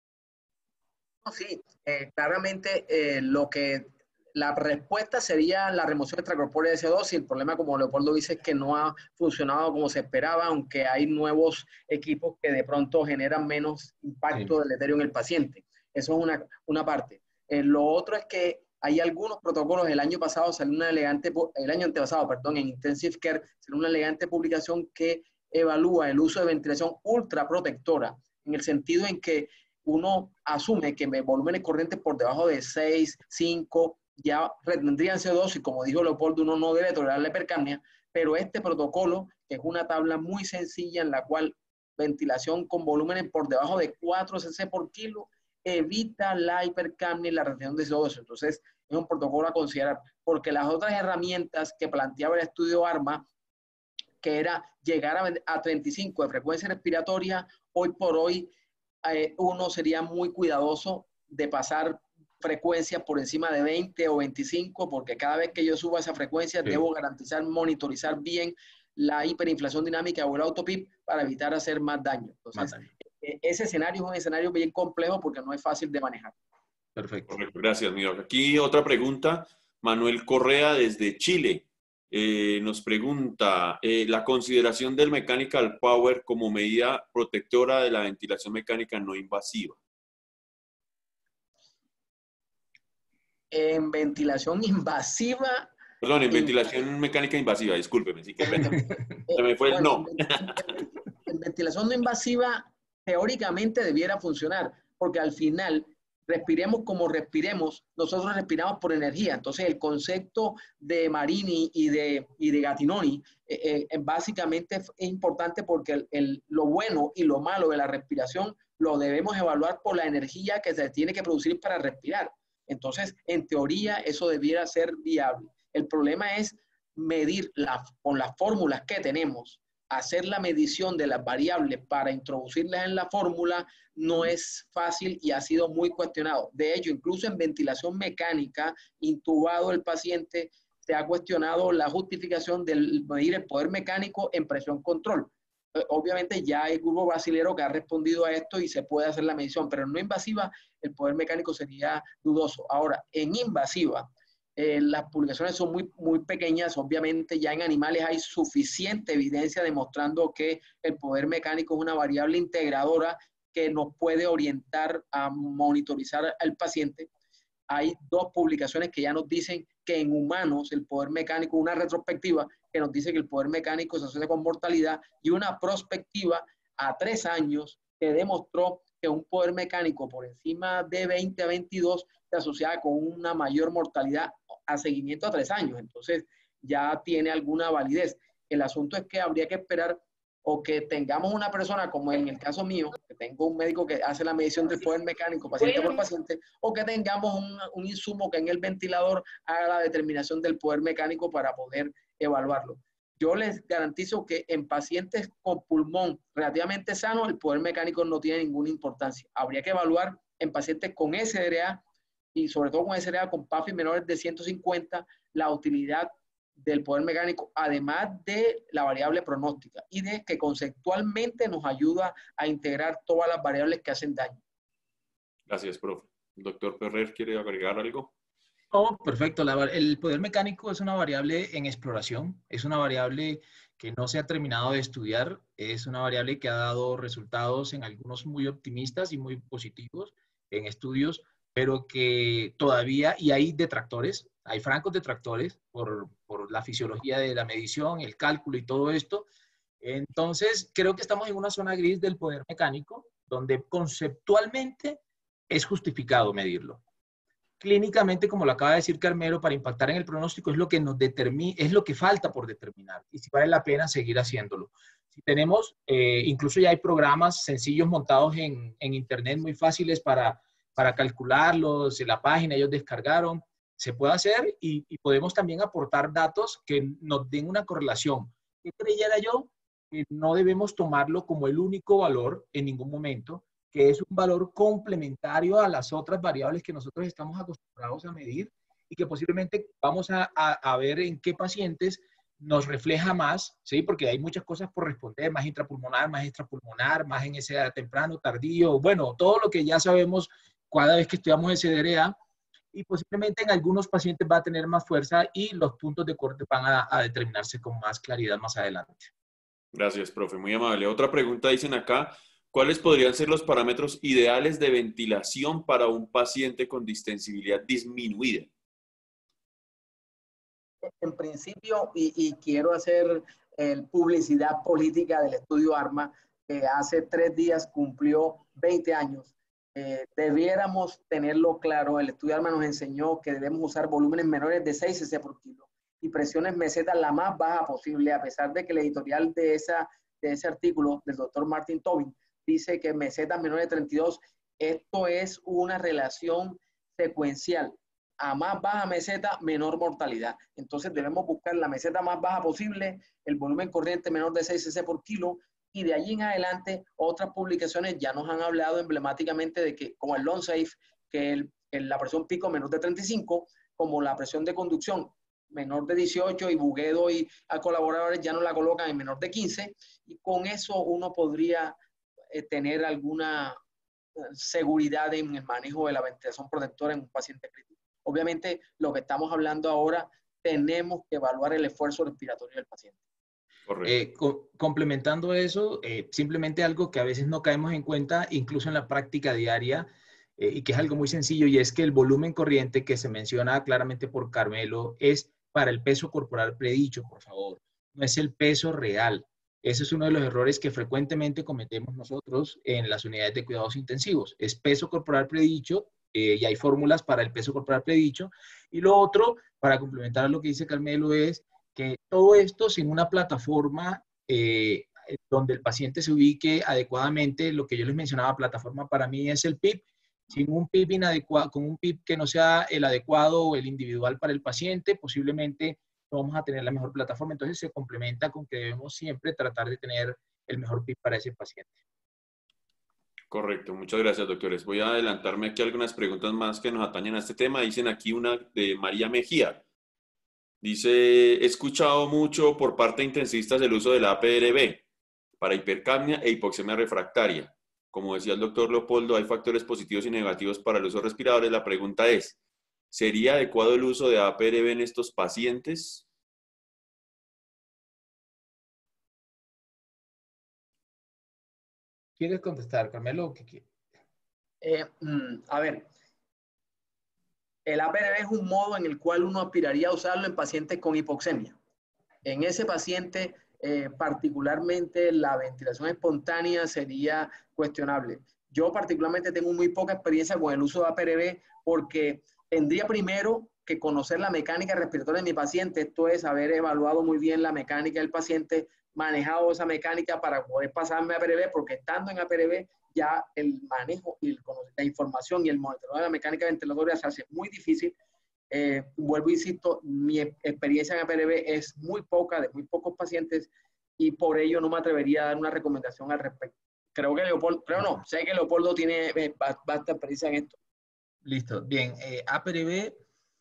Sí, eh, claramente eh, lo que la respuesta sería la remoción extracorpórea de C O dos, y el problema, como Leopoldo dice, es que no ha funcionado como se esperaba, aunque hay nuevos equipos que de pronto generan menos impacto sí. deleterio en el paciente. Eso es una, una parte. Eh, lo otro es que hay algunos protocolos. El año pasado salió una elegante, el año antepasado, perdón, en Intensive Care, salió una elegante publicación que evalúa el uso de ventilación ultraprotectora, en el sentido en que uno asume que volúmenes corrientes por debajo de seis, cinco, ya retendrían C O dos, y como dijo Leopoldo, uno no debe tolerar la hipercapnia, pero este protocolo, que es una tabla muy sencilla en la cual ventilación con volúmenes por debajo de cuatro cc por kilo evita la hipercapnia y la retención de C O dos. Entonces, es un protocolo a considerar, porque las otras herramientas que planteaba el estudio ARMA, que era llegar a, a treinta y cinco de frecuencia respiratoria, hoy por hoy eh, uno sería muy cuidadoso de pasar frecuencias por encima de veinte o veinticinco, porque cada vez que yo suba esa frecuencia sí. debo garantizar, monitorizar bien la hiperinflación dinámica o el autopip para evitar hacer más daño. Entonces, más daño. ese escenario es un escenario bien complejo porque no es fácil de manejar. Perfecto. Correcto. Gracias, mi doc. Aquí otra pregunta. Manuel Correa desde Chile eh, nos pregunta eh, la consideración del Mechanical Power como medida protectora de la ventilación mecánica no invasiva. En ventilación invasiva. Perdón, en ventilación mecánica invasiva, discúlpeme, sí, qué pena. Se me fue el Bueno, no. en, en, en ventilación no invasiva, teóricamente debiera funcionar, porque al final, respiremos como respiremos, nosotros respiramos por energía. Entonces, el concepto de Marini y de, y de Gattinoni eh, eh, básicamente es importante porque el, el, lo bueno y lo malo de la respiración lo debemos evaluar por la energía que se tiene que producir para respirar. Entonces, en teoría, eso debiera ser viable. El problema es medir la, con las fórmulas que tenemos, hacer la medición de las variables para introducirlas en la fórmula no es fácil y ha sido muy cuestionado. De hecho, incluso en ventilación mecánica, intubado el paciente, se ha cuestionado la justificación de medir el poder mecánico en presión control. Obviamente ya hay grupo brasilero que ha respondido a esto y se puede hacer la medición, pero en no invasiva el poder mecánico sería dudoso. Ahora, en invasiva, Eh, las publicaciones son muy, muy pequeñas, obviamente ya en animales hay suficiente evidencia demostrando que el poder mecánico es una variable integradora que nos puede orientar a monitorizar al paciente. Hay dos publicaciones que ya nos dicen que en humanos el poder mecánico, una retrospectiva que nos dice que el poder mecánico se asocia con mortalidad y una prospectiva a tres años que demostró que un poder mecánico por encima de veinte a veintidós se asociaba con una mayor mortalidad a seguimiento a tres años. Entonces ya tiene alguna validez. El asunto es que habría que esperar o que tengamos una persona, como en el caso mío, que tengo un médico que hace la medición del poder mecánico paciente por paciente, o que tengamos un, un insumo que en el ventilador haga la determinación del poder mecánico para poder evaluarlo. Yo les garantizo que en pacientes con pulmón relativamente sano, el poder mecánico no tiene ninguna importancia. Habría que evaluar en pacientes con S D A y sobre todo con S D A con P A F I menores de ciento cincuenta, la utilidad del poder mecánico, además de la variable pronóstica y de que conceptualmente nos ayuda a integrar todas las variables que hacen daño. Gracias, profe. Doctor Ferrer, ¿quiere agregar algo? Oh, perfecto. La, el poder mecánico es una variable en exploración, es una variable que no se ha terminado de estudiar, es una variable que ha dado resultados en algunos muy optimistas y muy positivos en estudios, pero que todavía, y hay detractores, hay francos detractores por, por la fisiología de la medición, el cálculo y todo esto. Entonces, creo que estamos en una zona gris del poder mecánico, donde conceptualmente es justificado medirlo. Clínicamente, como lo acaba de decir Carmelo, para impactar en el pronóstico es lo que nos determina, es lo que falta por determinar y si vale la pena seguir haciéndolo. Si tenemos, eh, incluso ya hay programas sencillos montados en, en internet muy fáciles para, para calcularlos, en la página ellos descargaron, se puede hacer y, y podemos también aportar datos que nos den una correlación. ¿Qué creyera yo? Que no debemos tomarlo como el único valor en ningún momento, que es un valor complementario a las otras variables que nosotros estamos acostumbrados a medir y que posiblemente vamos a, a, a ver en qué pacientes nos refleja más, ¿sí? Porque hay muchas cosas por responder, más intrapulmonar, más extrapulmonar, más en ese edad temprano, tardío, bueno, todo lo que ya sabemos cada vez que estudiamos S D A y posiblemente en algunos pacientes va a tener más fuerza y los puntos de corte van a, a determinarse con más claridad más adelante. Gracias, profe, muy amable. Otra pregunta dicen acá, ¿cuáles podrían ser los parámetros ideales de ventilación para un paciente con distensibilidad disminuida? En principio, y, y quiero hacer eh, publicidad política del estudio ARMA, que hace tres días cumplió veinte años. Eh, debiéramos tenerlo claro, el estudio ARMA nos enseñó que debemos usar volúmenes menores de seis cc por kilo y presiones mesetas la más baja posible, a pesar de que el editorial de, esa, de ese artículo del doctor Martin Tobin dice que mesetas menores de treinta y dos, esto es una relación secuencial. A más baja meseta, menor mortalidad. Entonces debemos buscar la meseta más baja posible, el volumen corriente menor de seis cc por kilo, y de allí en adelante otras publicaciones ya nos han hablado emblemáticamente de que, como el LongSafe, que el, el, la presión pico menor de treinta y cinco, como la presión de conducción menor de dieciocho, y Buguedo y a colaboradores ya no la colocan en menor de quince, y con eso uno podría eh, tener alguna seguridad en el manejo de la ventilación protectora en un paciente crítico. Obviamente, lo que estamos hablando ahora, tenemos que evaluar el esfuerzo respiratorio del paciente. Eh, co complementando eso, eh, simplemente algo que a veces no caemos en cuenta, incluso en la práctica diaria, eh, y que es algo muy sencillo, y es que el volumen corriente que se menciona claramente por Carmelo es para el peso corporal predicho, por favor. No es el peso real. Ese es uno de los errores que frecuentemente cometemos nosotros en las unidades de cuidados intensivos. Es peso corporal predicho, eh, y hay fórmulas para el peso corporal predicho. Y lo otro, para complementar a lo que dice Carmelo, es que todo esto sin una plataforma eh, donde el paciente se ubique adecuadamente. Lo que yo les mencionaba, plataforma para mí es el P I P. Sin un P I P inadecuado, con un P I P que no sea el adecuado o el individual para el paciente, posiblemente no vamos a tener la mejor plataforma. Entonces se complementa con que debemos siempre tratar de tener el mejor P I P para ese paciente. Correcto, muchas gracias, doctores. Voy a adelantarme aquí algunas preguntas más que nos atañen a este tema. Dicen aquí una de María Mejía. Dice, he escuchado mucho por parte de intensistas el uso de la A P R B para hipercapnia e hipoxemia refractaria. Como decía el doctor Leopoldo, hay factores positivos y negativos para el uso de respiradores. La pregunta es, ¿sería adecuado el uso de A P R B en estos pacientes? ¿Quieres contestar, Carmelo? ¿Qué quieres? Eh, mm, a ver, el A P R B es un modo en el cual uno aspiraría a usarlo en pacientes con hipoxemia. En ese paciente, eh, particularmente, la ventilación espontánea sería cuestionable. Yo particularmente tengo muy poca experiencia con el uso de A P R B porque tendría primero que conocer la mecánica respiratoria de mi paciente, esto es, haber evaluado muy bien la mecánica del paciente, manejado esa mecánica para poder pasarme a A P R B, porque estando en A P R B ya el manejo y el, la información y el monitoreo de la mecánica ventilatoria se hace muy difícil. Eh, vuelvo e insisto, mi experiencia en A P R B es muy poca, de muy pocos pacientes, y por ello no me atrevería a dar una recomendación al respecto. Creo que Leopoldo, creo no, sé que Leopoldo tiene eh, bastante experiencia en esto. Listo, bien. Eh, A P R B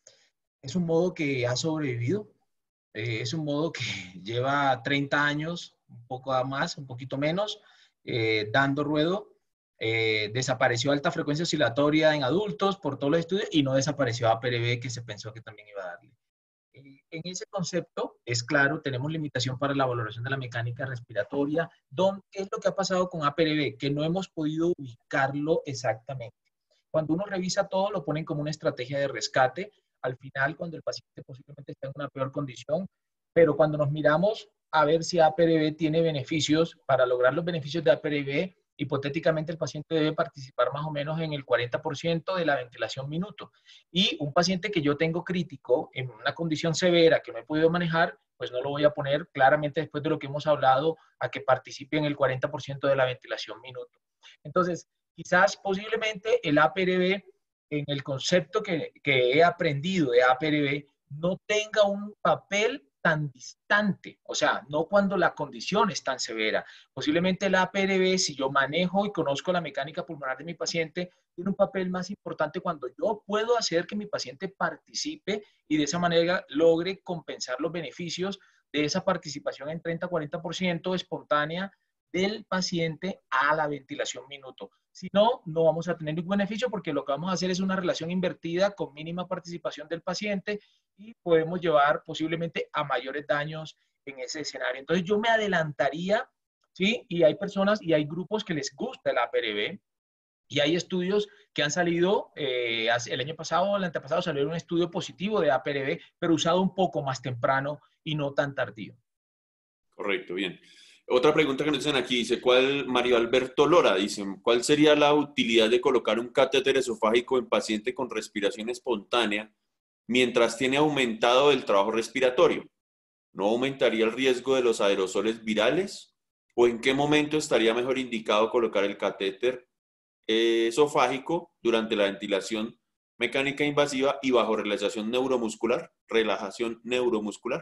es un modo que ha sobrevivido. Eh, es un modo que lleva treinta años, un poco más, un poquito menos, eh, dando ruedo. Eh, desapareció alta frecuencia oscilatoria en adultos por todos los estudios y no desapareció A P R B, que se pensó que también iba a darle. Eh, en ese concepto, es claro, tenemos limitación para la valoración de la mecánica respiratoria. ¿Dónde, ¿Qué es lo que ha pasado con A P R B? Que no hemos podido ubicarlo exactamente. Cuando uno revisa todo, lo ponen como una estrategia de rescate. Al final, cuando el paciente posiblemente está en una peor condición, pero cuando nos miramos a ver si A P R B tiene beneficios, para lograr los beneficios de A P R B, hipotéticamente el paciente debe participar más o menos en el cuarenta por ciento de la ventilación minuto. Y un paciente que yo tengo crítico, en una condición severa que no he podido manejar, pues no lo voy a poner claramente después de lo que hemos hablado a que participe en el cuarenta por ciento de la ventilación minuto. Entonces, quizás posiblemente el A P R B, en el concepto que, que he aprendido de A P R B, no tenga un papel tan distante, o sea, no cuando la condición es tan severa. Posiblemente el A P R B, si yo manejo y conozco la mecánica pulmonar de mi paciente, tiene un papel más importante cuando yo puedo hacer que mi paciente participe y de esa manera logre compensar los beneficios de esa participación en treinta a cuarenta por ciento espontánea del paciente a la ventilación minuto. Si no, no vamos a tener ningún beneficio porque lo que vamos a hacer es una relación invertida con mínima participación del paciente y podemos llevar posiblemente a mayores daños en ese escenario. Entonces yo me adelantaría, ¿sí? Y hay personas y hay grupos que les gusta el A P R B y hay estudios que han salido, eh, el año pasado o el antepasado salió un estudio positivo de A P R B, pero usado un poco más temprano y no tan tardío. Correcto, bien. Otra pregunta que nos dicen aquí, dice, ¿cuál, Mario Alberto Lora, dice, ¿cuál sería la utilidad de colocar un catéter esofágico en paciente con respiración espontánea mientras tiene aumentado el trabajo respiratorio? ¿No aumentaría el riesgo de los aerosoles virales? ¿O en qué momento estaría mejor indicado colocar el catéter esofágico durante la ventilación mecánica invasiva y bajo relajación neuromuscular? Relajación neuromuscular.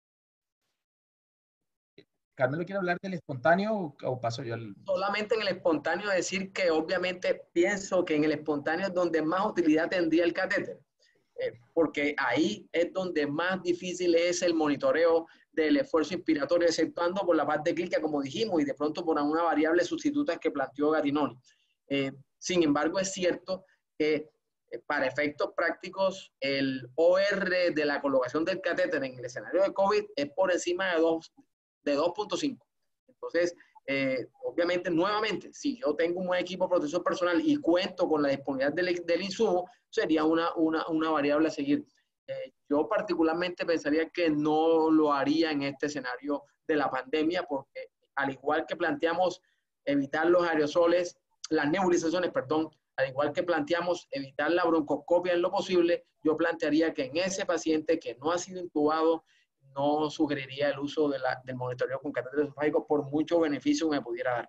Carmelo, ¿quiere hablar del espontáneo o, o paso yo al...? Solamente en el espontáneo decir que obviamente pienso que en el espontáneo es donde más utilidad tendría el catéter. eh, porque ahí es donde más difícil es el monitoreo del esfuerzo inspiratorio, exceptuando por la parte clínica, como dijimos, y de pronto por una variable sustituta que planteó Garinoni. Eh, sin embargo, es cierto que eh, para efectos prácticos, el O R de la colocación del catéter en el escenario de COVID es por encima de dos punto cinco. Entonces, eh, obviamente, nuevamente, si yo tengo un buen equipo de protección personal y cuento con la disponibilidad del, del insumo, sería una, una, una variable a seguir. Eh, yo particularmente pensaría que no lo haría en este escenario de la pandemia, porque al igual que planteamos evitar los aerosoles, las nebulizaciones, perdón, al igual que planteamos evitar la broncoscopia en lo posible, yo plantearía que en ese paciente que no ha sido intubado, no sugeriría el uso de la, del monitoreo con catéter esofágico por mucho beneficio que me pudiera dar.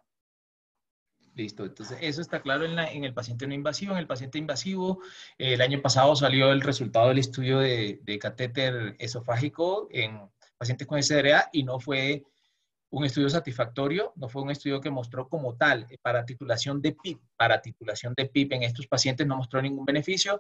Listo, entonces eso está claro en, la, en el paciente no invasivo. En el paciente invasivo, eh, el año pasado salió el resultado del estudio de, de catéter esofágico en pacientes con S D R A y no fue un estudio satisfactorio, no fue un estudio que mostró como tal, para titulación de P I P, para titulación de P I P en estos pacientes no mostró ningún beneficio.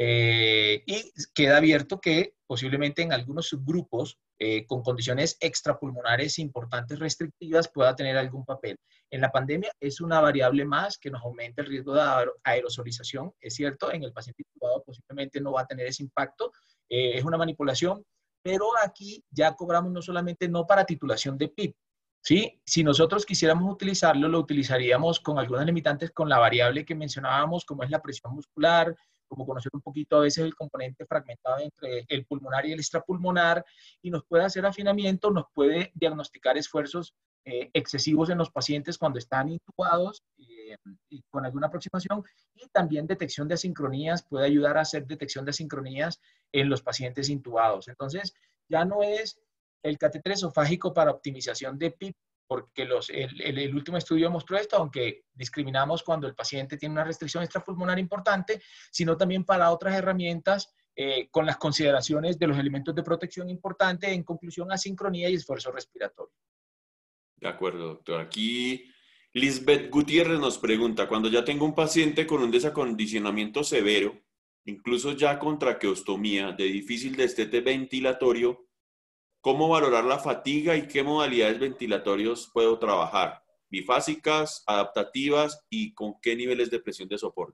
Eh, y queda abierto que posiblemente en algunos subgrupos eh, con condiciones extrapulmonares importantes restrictivas pueda tener algún papel. En la pandemia es una variable más que nos aumenta el riesgo de aerosolización, es cierto, en el paciente intubado posiblemente no va a tener ese impacto, eh, es una manipulación, pero aquí ya cobramos no solamente no para titulación de P I P, ¿sí? Si nosotros quisiéramos utilizarlo, lo utilizaríamos con algunas limitantes con la variable que mencionábamos, como es la presión muscular, como conocer un poquito a veces el componente fragmentado entre el pulmonar y el extrapulmonar, y nos puede hacer afinamiento, nos puede diagnosticar esfuerzos eh, excesivos en los pacientes cuando están intubados eh, y con alguna aproximación, y también detección de asincronías, puede ayudar a hacer detección de asincronías en los pacientes intubados. Entonces, ya no es el catéter esofágico para optimización de P I P, porque los, el, el, el último estudio mostró esto, aunque discriminamos cuando el paciente tiene una restricción extrapulmonar importante, sino también para otras herramientas eh, con las consideraciones de los elementos de protección importantes, en conclusión, asincronía y esfuerzo respiratorio. De acuerdo, doctor. Aquí Lisbeth Gutiérrez nos pregunta, cuando ya tengo un paciente con un desacondicionamiento severo, incluso ya con traqueostomía de difícil destete ventilatorio, ¿cómo valorar la fatiga y qué modalidades ventilatorios puedo trabajar? ¿Bifásicas, adaptativas y con qué niveles de presión de soporte?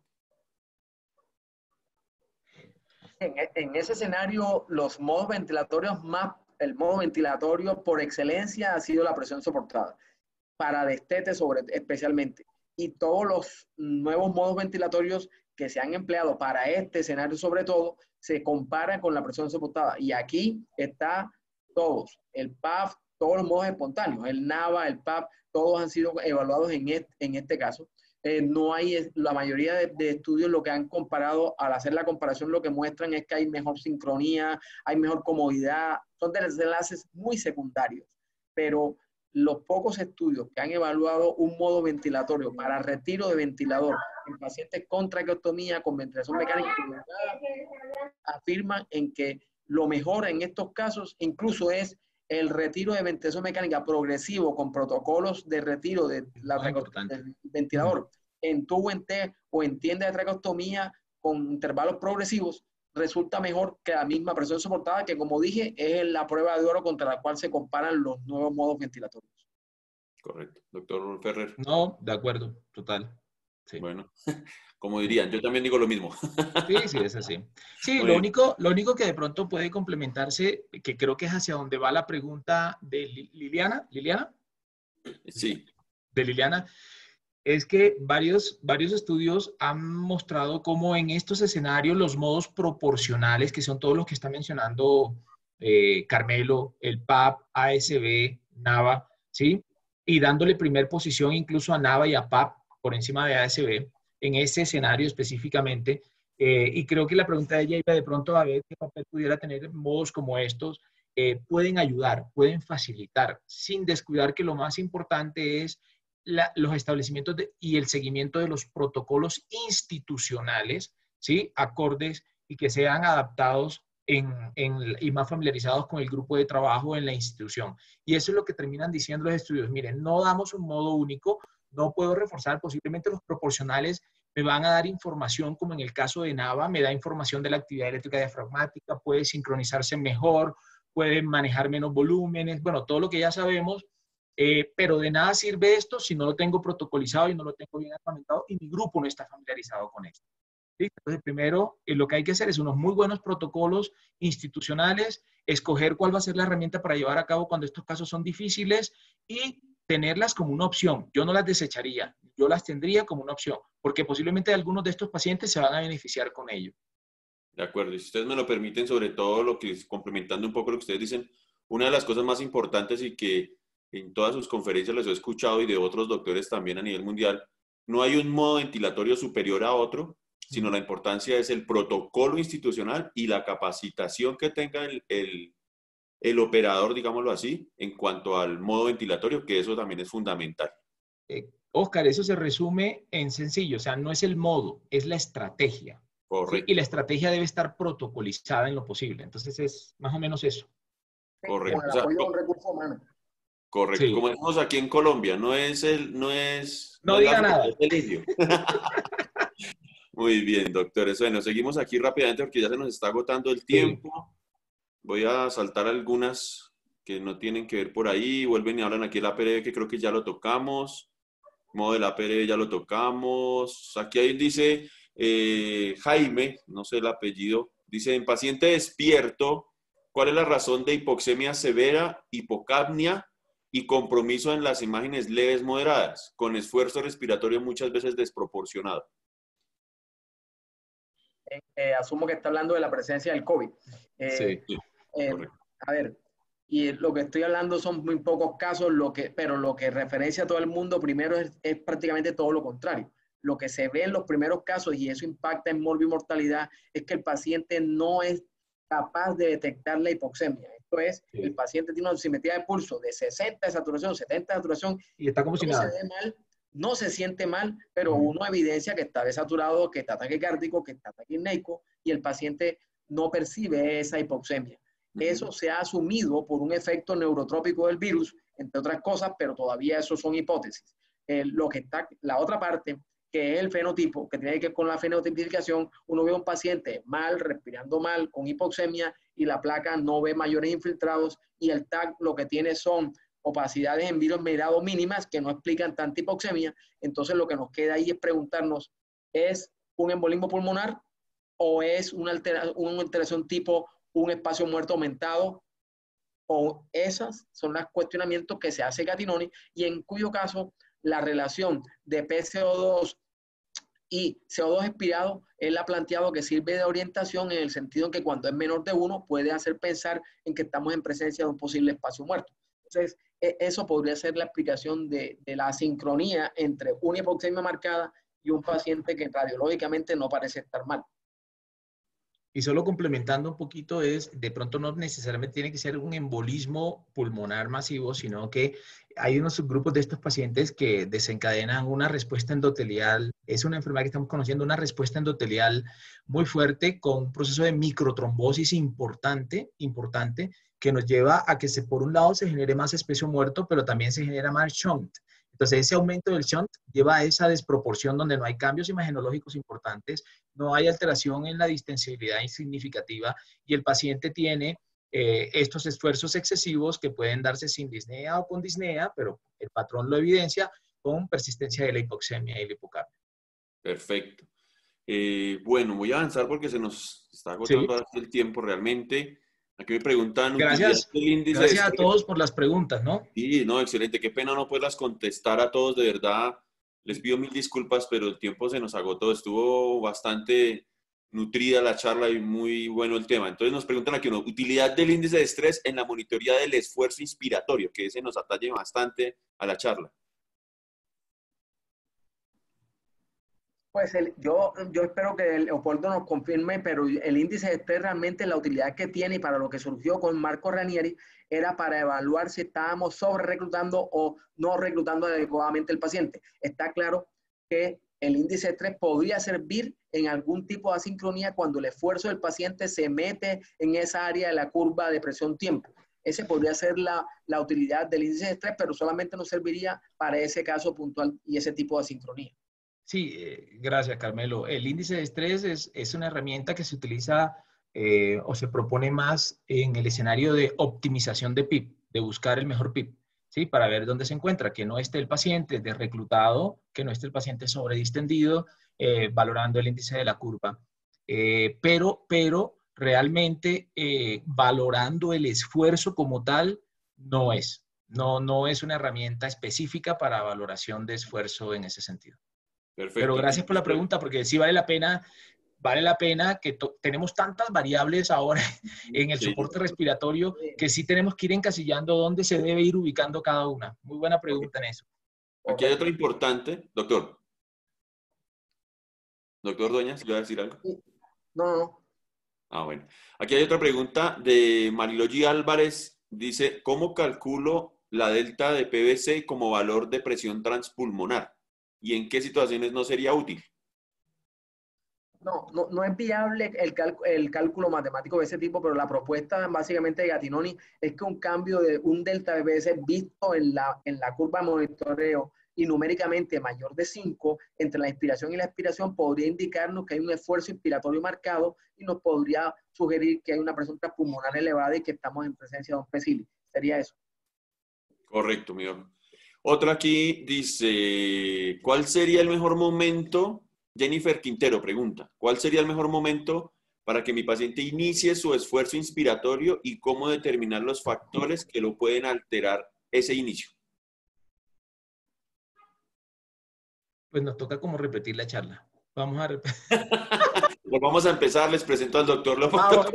En, en ese escenario, los modos ventilatorios más, el modo ventilatorio por excelencia ha sido la presión soportada, para destete sobre, especialmente. Y todos los nuevos modos ventilatorios que se han empleado para este escenario sobre todo, se comparan con la presión soportada. Y aquí está todos, el P A F, todos los modos espontáneos, el NAVA, el P A P, todos han sido evaluados en este, en este caso. Eh, no hay, la mayoría de, de estudios lo que han comparado, al hacer la comparación, lo que muestran es que hay mejor sincronía, hay mejor comodidad, son desenlaces muy secundarios, pero los pocos estudios que han evaluado un modo ventilatorio para retiro de ventilador en pacientes con traqueostomía, con ventilación mecánica, afirman en que lo mejor en estos casos incluso es el retiro de ventilación mecánica progresivo con protocolos de retiro de la del ventilador en tubo en T o en tienda de traqueostomía con intervalos progresivos, resulta mejor que la misma presión soportada, que como dije es la prueba de oro contra la cual se comparan los nuevos modos ventilatorios. Correcto. Doctor Ferrer. No, de acuerdo, total. Sí. Bueno, como dirían, yo también digo lo mismo. Sí, sí, es así. Sí, lo único, lo único que de pronto puede complementarse, que creo que es hacia donde va la pregunta de Liliana, ¿Liliana? Sí. De Liliana, es que varios, varios estudios han mostrado cómo en estos escenarios los modos proporcionales, que son todos los que está mencionando eh, Carmelo, el P A P, A S B, NAVA, ¿sí? Y dándole primer posición incluso a NAVA y a P A P por encima de A S B, en ese escenario específicamente. Eh, y creo que la pregunta de ella iba de pronto a ver qué papel pudiera tener modos como estos. Eh, pueden ayudar, pueden facilitar, sin descuidar que lo más importante es la, los establecimientos de, y el seguimiento de los protocolos institucionales, ¿sí? Acordes y que sean adaptados en, en, y más familiarizados con el grupo de trabajo en la institución. Y eso es lo que terminan diciendo los estudios. Miren, no damos un modo único, no puedo reforzar posiblemente los proporcionales me van a dar información, como en el caso de NAVA, me da información de la actividad eléctrica diafragmática, puede sincronizarse mejor, puede manejar menos volúmenes, bueno, todo lo que ya sabemos, eh, pero de nada sirve esto si no lo tengo protocolizado y no lo tengo bien implementado y mi grupo no está familiarizado con esto. ¿Sí? Entonces, primero, eh, lo que hay que hacer es unos muy buenos protocolos institucionales, escoger cuál va a ser la herramienta para llevar a cabo cuando estos casos son difíciles y tenerlas como una opción. Yo no las desecharía, yo las tendría como una opción, porque posiblemente algunos de estos pacientes se van a beneficiar con ello. De acuerdo, y si ustedes me lo permiten, sobre todo lo que es, complementando un poco lo que ustedes dicen, una de las cosas más importantes y que en todas sus conferencias les he escuchado y de otros doctores también a nivel mundial, no hay un modo ventilatorio superior a otro, sino la importancia es el protocolo institucional y la capacitación que tenga el, el, el operador, digámoslo así, en cuanto al modo ventilatorio, que eso también es fundamental. Eh, Oscar, eso se resume en sencillo, o sea, no es el modo, es la estrategia. ¿Sí? Y la estrategia debe estar protocolizada en lo posible. Entonces es más o menos eso. Correcto. Con el apoyo de un recurso humano. Correcto. Sí. Como decimos aquí en Colombia, no es el, no es, no, no diga es la, nada. Es el indio. Muy bien, doctores. Bueno, seguimos aquí rápidamente porque ya se nos está agotando el tiempo. Sí. Voy a saltar algunas que no tienen que ver por ahí. Vuelven y hablan aquí el A P R B, que creo que ya lo tocamos. Modo del A P R B ya lo tocamos. Aquí ahí dice eh, Jaime, no sé el apellido, dice, en paciente despierto, ¿cuál es la razón de hipoxemia severa, hipocapnia y compromiso en las imágenes leves moderadas, con esfuerzo respiratorio muchas veces desproporcionado? Eh, eh, asumo que está hablando de la presencia del COVID. Eh, sí, eh, a ver, y lo que estoy hablando son muy pocos casos, lo que, pero lo que referencia a todo el mundo primero es, es prácticamente todo lo contrario. Lo que se ve en los primeros casos, y eso impacta en morbimortalidad, es que el paciente no es capaz de detectar la hipoxemia. Esto es, sí. El paciente tiene una oximetría de pulso de sesenta de saturación, setenta de saturación, y está como si nada. Se ve mal, no se siente mal, pero uno evidencia que está desaturado, que está taquicárdico, que está taquipneico, y el paciente no percibe esa hipoxemia. Uh-huh. Eso se ha asumido por un efecto neurotrópico del virus, entre otras cosas, pero todavía eso son hipótesis. Eh, lo que está, la otra parte, que es el fenotipo, que tiene que ver con la fenotipificación, uno ve a un paciente mal, respirando mal, con hipoxemia, y la placa no ve mayores infiltrados, y el T A C lo que tiene son opacidades en virus mediado mínimas que no explican tanta hipoxemia. Entonces lo que nos queda ahí es preguntarnos, ¿es un embolismo pulmonar o es una, altera una alteración tipo un espacio muerto aumentado? O esas son los cuestionamientos que se hace Gattinoni, y en cuyo caso la relación de P C O dos y C O dos expirado, él ha planteado que sirve de orientación en el sentido en que cuando es menor de uno puede hacer pensar en que estamos en presencia de un posible espacio muerto. Entonces, eso podría ser la explicación de, de la sincronía entre una hipoxemia marcada y un paciente que radiológicamente no parece estar mal. Y solo complementando un poquito es, de pronto no necesariamente tiene que ser un embolismo pulmonar masivo, sino que hay unos subgrupos de estos pacientes que desencadenan una respuesta endotelial. Es una enfermedad que estamos conociendo, una respuesta endotelial muy fuerte con un proceso de microtrombosis importante, importante, que nos lleva a que se, por un lado se genere más especio muerto, pero también se genera más shunt. Entonces, ese aumento del shunt lleva a esa desproporción donde no hay cambios imagenológicos importantes, no hay alteración en la distensibilidad significativa y el paciente tiene eh, estos esfuerzos excesivos que pueden darse sin disnea o con disnea, pero el patrón lo evidencia con persistencia de la hipoxemia y la hipocapnia. Perfecto. Eh, bueno, voy a avanzar porque se nos está agotando sí. el tiempo realmente. Aquí me preguntan... Gracias, del índice gracias de a todos por las preguntas, ¿no? Sí, no, excelente. Qué pena no poderlas contestar a todos, de verdad. Les pido mil disculpas, pero el tiempo se nos agotó. Estuvo bastante nutrida la charla y muy bueno el tema. Entonces nos preguntan aquí uno, utilidad del índice de estrés en la monitoría del esfuerzo inspiratorio, que ese nos atañe bastante a la charla. Pues el, yo, yo espero que Leopoldo nos confirme, pero el índice de estrés realmente la utilidad que tiene y para lo que surgió con Marco Ranieri era para evaluar si estábamos sobre reclutando o no reclutando adecuadamente el paciente. Está claro que el índice de estrés podría servir en algún tipo de asincronía cuando el esfuerzo del paciente se mete en esa área de la curva de presión-tiempo. Ese podría ser la, la utilidad del índice de estrés, pero solamente nos serviría para ese caso puntual y ese tipo de asincronía. Sí, eh, gracias, Carmelo. El índice de estrés es, es una herramienta que se utiliza eh, o se propone más en el escenario de optimización de P I B, de buscar el mejor P I B, ¿sí? Para ver dónde se encuentra, que no esté el paciente de reclutado, que no esté el paciente sobredistendido, eh, valorando el índice de la curva. Eh, pero, pero realmente eh, valorando el esfuerzo como tal, no es. No, no es una herramienta específica para valoración de esfuerzo en ese sentido. Pero Perfecto. Aquí, gracias por la pregunta, porque sí vale la pena, vale la pena que tenemos tantas variables ahora en el sí. soporte respiratorio que sí tenemos que ir encasillando dónde se debe ir ubicando cada una. Muy buena pregunta en eso. Aquí hay otro importante, doctor. Doctor Dueñas, ¿le va a decir algo? No, no. Ah, bueno. Aquí hay otra pregunta de Marilogi Álvarez. Dice, ¿cómo calculo la delta de P V C como valor de presión transpulmonar? ¿Y en qué situaciones no sería útil? No, no, no es viable el, cal, el cálculo matemático de ese tipo, pero la propuesta básicamente de Gattinoni es que un cambio de un delta de P V C visto en la, en la curva de monitoreo y numéricamente mayor de cinco entre la inspiración y la expiración podría indicarnos que hay un esfuerzo inspiratorio marcado y nos podría sugerir que hay una presión transpulmonar elevada y que estamos en presencia de un PECILI. Sería eso. Correcto, mi doctor. Otra aquí dice, ¿cuál sería el mejor momento? Jennifer Quintero pregunta, ¿cuál sería el mejor momento para que mi paciente inicie su esfuerzo inspiratorio y cómo determinar los factores que lo pueden alterar ese inicio? Pues nos toca como repetir la charla. Vamos a repetir. Pues vamos a empezar, les presento al doctor Lopato.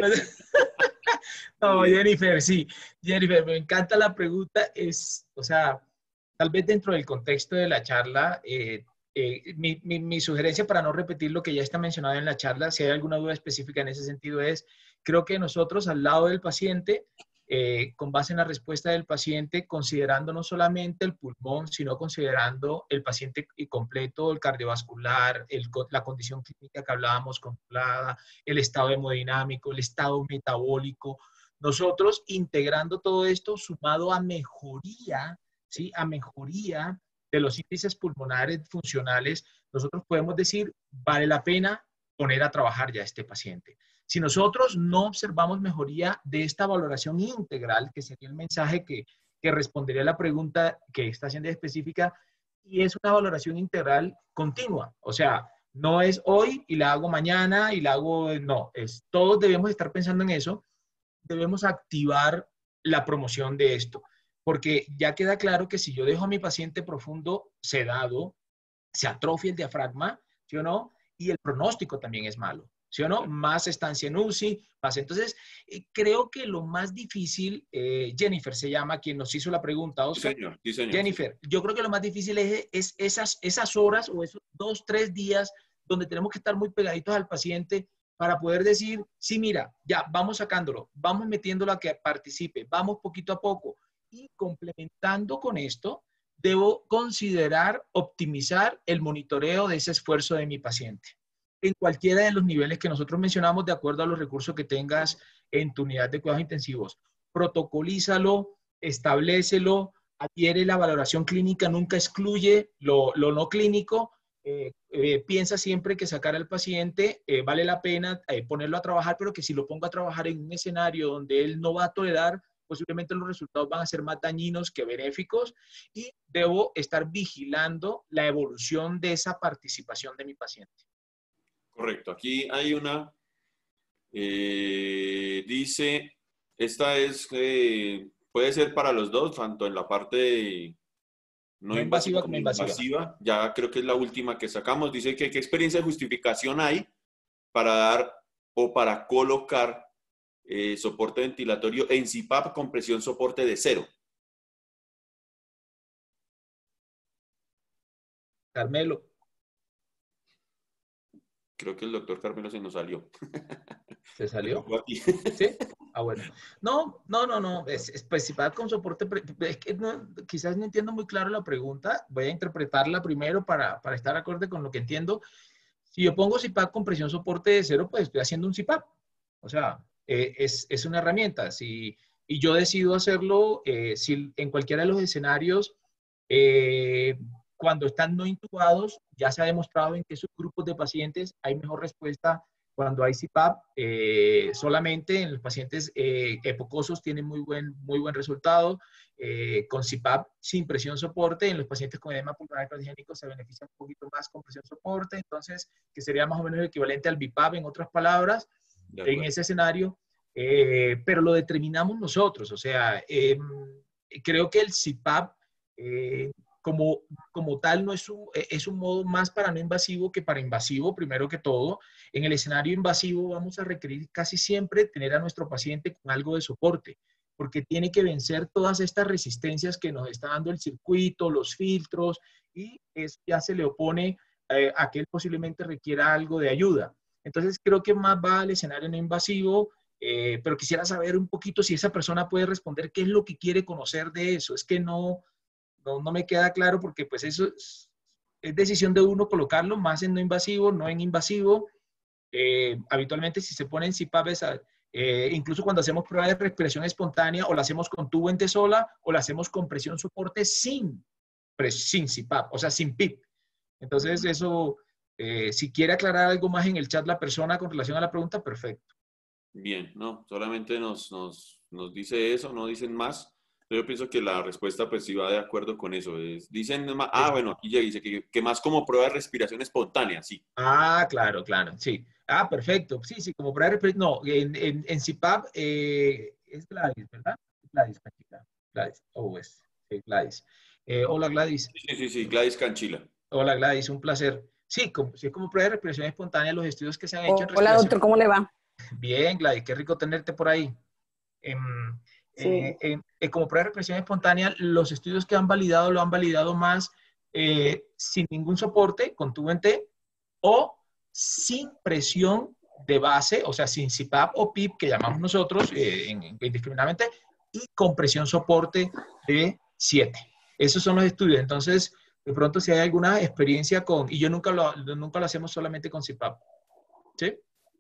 No, Jennifer, sí. Jennifer, me encanta la pregunta. Es, o sea, tal vez dentro del contexto de la charla, eh, eh, mi, mi, mi sugerencia para no repetir lo que ya está mencionado en la charla, si hay alguna duda específica en ese sentido, es, creo que nosotros al lado del paciente, eh, con base en la respuesta del paciente, considerando no solamente el pulmón, sino considerando el paciente completo, el cardiovascular, el, la condición clínica que hablábamos controlada, el estado hemodinámico, el estado metabólico, nosotros integrando todo esto sumado a mejoría, ¿sí? A mejoría de los índices pulmonares funcionales, nosotros podemos decir, vale la pena poner a trabajar ya a este paciente. Si nosotros no observamos mejoría de esta valoración integral, que sería el mensaje que, que respondería a la pregunta que está haciendo específica, y es una valoración integral continua, o sea, no es hoy y la hago mañana y la hago, no, es, todos debemos estar pensando en eso, debemos activar la promoción de esto, porque ya queda claro que si yo dejo a mi paciente profundo sedado, se atrofia el diafragma, ¿sí o no? Y el pronóstico también es malo, ¿sí o no? Más estancia en U C I, más. Entonces, eh, creo que lo más difícil, eh, Jennifer se llama quien nos hizo la pregunta, Oscar. Sí, señor. Sí, señor. Jennifer, yo creo que lo más difícil es, es esas, esas horas o esos dos, tres días donde tenemos que estar muy pegaditos al paciente para poder decir, sí, mira, ya, vamos sacándolo, vamos metiéndolo a que participe, vamos poquito a poco. Y complementando con esto, debo considerar optimizar el monitoreo de ese esfuerzo de mi paciente en cualquiera de los niveles que nosotros mencionamos de acuerdo a los recursos que tengas en tu unidad de cuidados intensivos. Protocolízalo, establécelo, adhiere la valoración clínica, nunca excluye lo, lo no clínico. Eh, eh, piensa siempre que sacar al paciente eh, vale la pena eh, ponerlo a trabajar, pero que si lo pongo a trabajar en un escenario donde él no va a tolerar, posiblemente los resultados van a ser más dañinos que benéficos y debo estar vigilando la evolución de esa participación de mi paciente. Correcto. Aquí hay una, eh, dice, esta es, eh, puede ser para los dos, tanto en la parte de no, no invasiva como invasiva. invasiva. Ya creo que es la última que sacamos. Dice que qué experiencia de justificación hay para dar o para colocar eh, soporte ventilatorio en C PAP con presión soporte de cero. Carmelo. Creo que el doctor Carmelo se nos salió. ¿Se salió? ¿Sí? Ah, bueno. No, no, no, no. Es, es pues, C PAP con soporte. Es que no, quizás no entiendo muy claro la pregunta. Voy a interpretarla primero para, para estar acorde con lo que entiendo. Si yo pongo C PAP con presión soporte de cero, pues estoy haciendo un C PAP. O sea, eh, es, es una herramienta. Si, y yo decido hacerlo, eh, si en cualquiera de los escenarios, eh, cuando están no intubados, ya se ha demostrado en que esos grupos de pacientes hay mejor respuesta cuando hay C P A P. Eh, solamente en los pacientes eh, epocosos tienen muy buen, muy buen resultado. Eh, con C P A P sin presión soporte, en los pacientes con edema pulmonar cardiogénico se beneficia un poquito más con presión soporte, entonces, que sería más o menos el equivalente al B I P A P, en otras palabras, en ese escenario, eh, pero lo determinamos nosotros. O sea, eh, creo que el C P A P eh, como, como tal no es un, es un modo más para no invasivo que para invasivo, primero que todo. En el escenario invasivo vamos a requerir casi siempre tener a nuestro paciente con algo de soporte, porque tiene que vencer todas estas resistencias que nos está dando el circuito, los filtros, y eso ya se le opone eh, a que él posiblemente requiera algo de ayuda. Entonces creo que más va al escenario no invasivo, eh, pero quisiera saber un poquito si esa persona puede responder qué es lo que quiere conocer de eso. Es que no, no, no me queda claro, porque pues eso es, es decisión de uno colocarlo más en no invasivo, no en invasivo. Eh, habitualmente si se pone en C P A P, esa, eh, incluso cuando hacemos pruebas de respiración espontánea, o la hacemos con tubo en sola, o la hacemos con presión soporte sin, sin C P A P, o sea, sin P I P. Entonces eso, eh, si quiere aclarar algo más en el chat la persona con relación a la pregunta, perfecto. Bien, no, solamente nos, nos, nos dice eso, no dicen más. Yo pienso que la respuesta pues sí va de acuerdo con eso. Es, dicen, ah, bueno, aquí ya dice que, que más como prueba de respiración espontánea, sí. Ah, claro, claro, sí. Ah, perfecto. Sí, sí, como prueba de respiración. No, en, en, en C P A P eh, es Gladys, ¿verdad? Gladys Canchila. Gladys, oh, es sí, Gladys. Eh, hola, Gladys. Sí, sí, sí, Gladys Canchila. Hola, Gladys, un placer. Sí, como, sí, como prueba de respiración espontánea, los estudios que se han hecho en Hola, doctor, ¿cómo le va? Bien, Gladys, qué rico tenerte por ahí. Eh, Sí. Eh, eh, eh, como prueba de respiración espontánea, los estudios que han validado lo han validado más eh, sin ningún soporte, con tubo en T, o sin presión de base, o sea, sin C P A P o P I P, que llamamos nosotros eh, indiscriminadamente, y con presión soporte de siete. Esos son los estudios. Entonces, de pronto, si hay alguna experiencia con, y yo nunca lo, nunca lo hacemos solamente con C P A P. ¿Sí?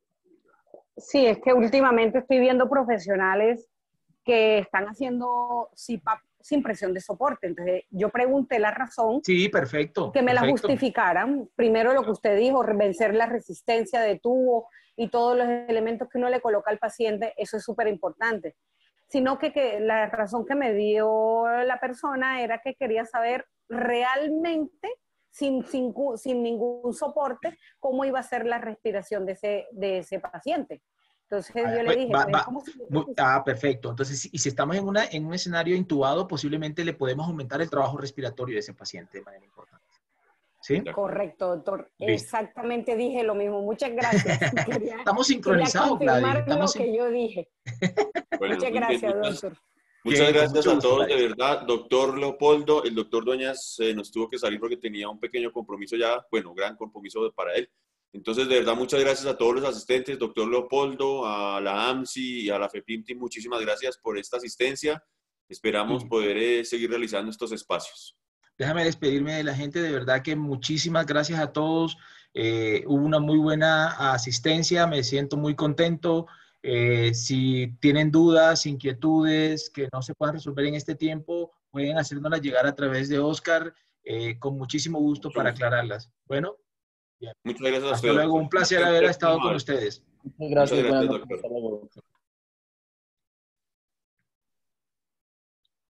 Sí, es que últimamente estoy viendo profesionales que están haciendo C P A P sin presión de soporte. Entonces, yo pregunté la razón. Sí, perfecto. Que me perfecto. la justificaran. Primero lo que usted dijo, vencer la resistencia de tubo y todos los elementos que uno le coloca al paciente, eso es súper importante. Sino que, que la razón que me dio la persona era que quería saber realmente, sin, sin, sin ningún soporte, cómo iba a ser la respiración de ese, de ese paciente. Entonces yo ah, le dije, va, pues, va, ¿cómo se muy, ah, perfecto. Entonces, y si estamos en, una, en un escenario intubado, posiblemente le podemos aumentar el trabajo respiratorio de ese paciente de manera importante. ¿Sí? Correcto, doctor. Listo. Exactamente dije lo mismo. Muchas gracias. Quería, estamos sincronizados, quería confirmar Gladys. Estamos lo que yo dije. Bueno, muchas gracias, bien, muchas, doctor. Muchas Bien, gracias mucho a gusto, todos, Gladys. de verdad. Doctor Leopoldo, el doctor Dueñas eh, nos tuvo que salir porque tenía un pequeño compromiso ya, bueno, gran compromiso para él. Entonces, de verdad, muchas gracias a todos los asistentes, doctor Leopoldo, a la A M S I y a la FEPIMTI, muchísimas gracias por esta asistencia. Esperamos Sí. poder eh, seguir realizando estos espacios. Déjame despedirme de la gente, de verdad que muchísimas gracias a todos. Eh, hubo una muy buena asistencia, me siento muy contento. Eh, si tienen dudas, inquietudes que no se puedan resolver en este tiempo, pueden hacérnoslas llegar a través de Oscar, eh, con muchísimo gusto Mucho para gusto. aclararlas. Bueno, bien. Muchas gracias a Hasta usted, luego, doctor. un placer haber estado con ustedes. Muchas gracias, Muchas gracias, buenas noches. doctor. Hasta luego.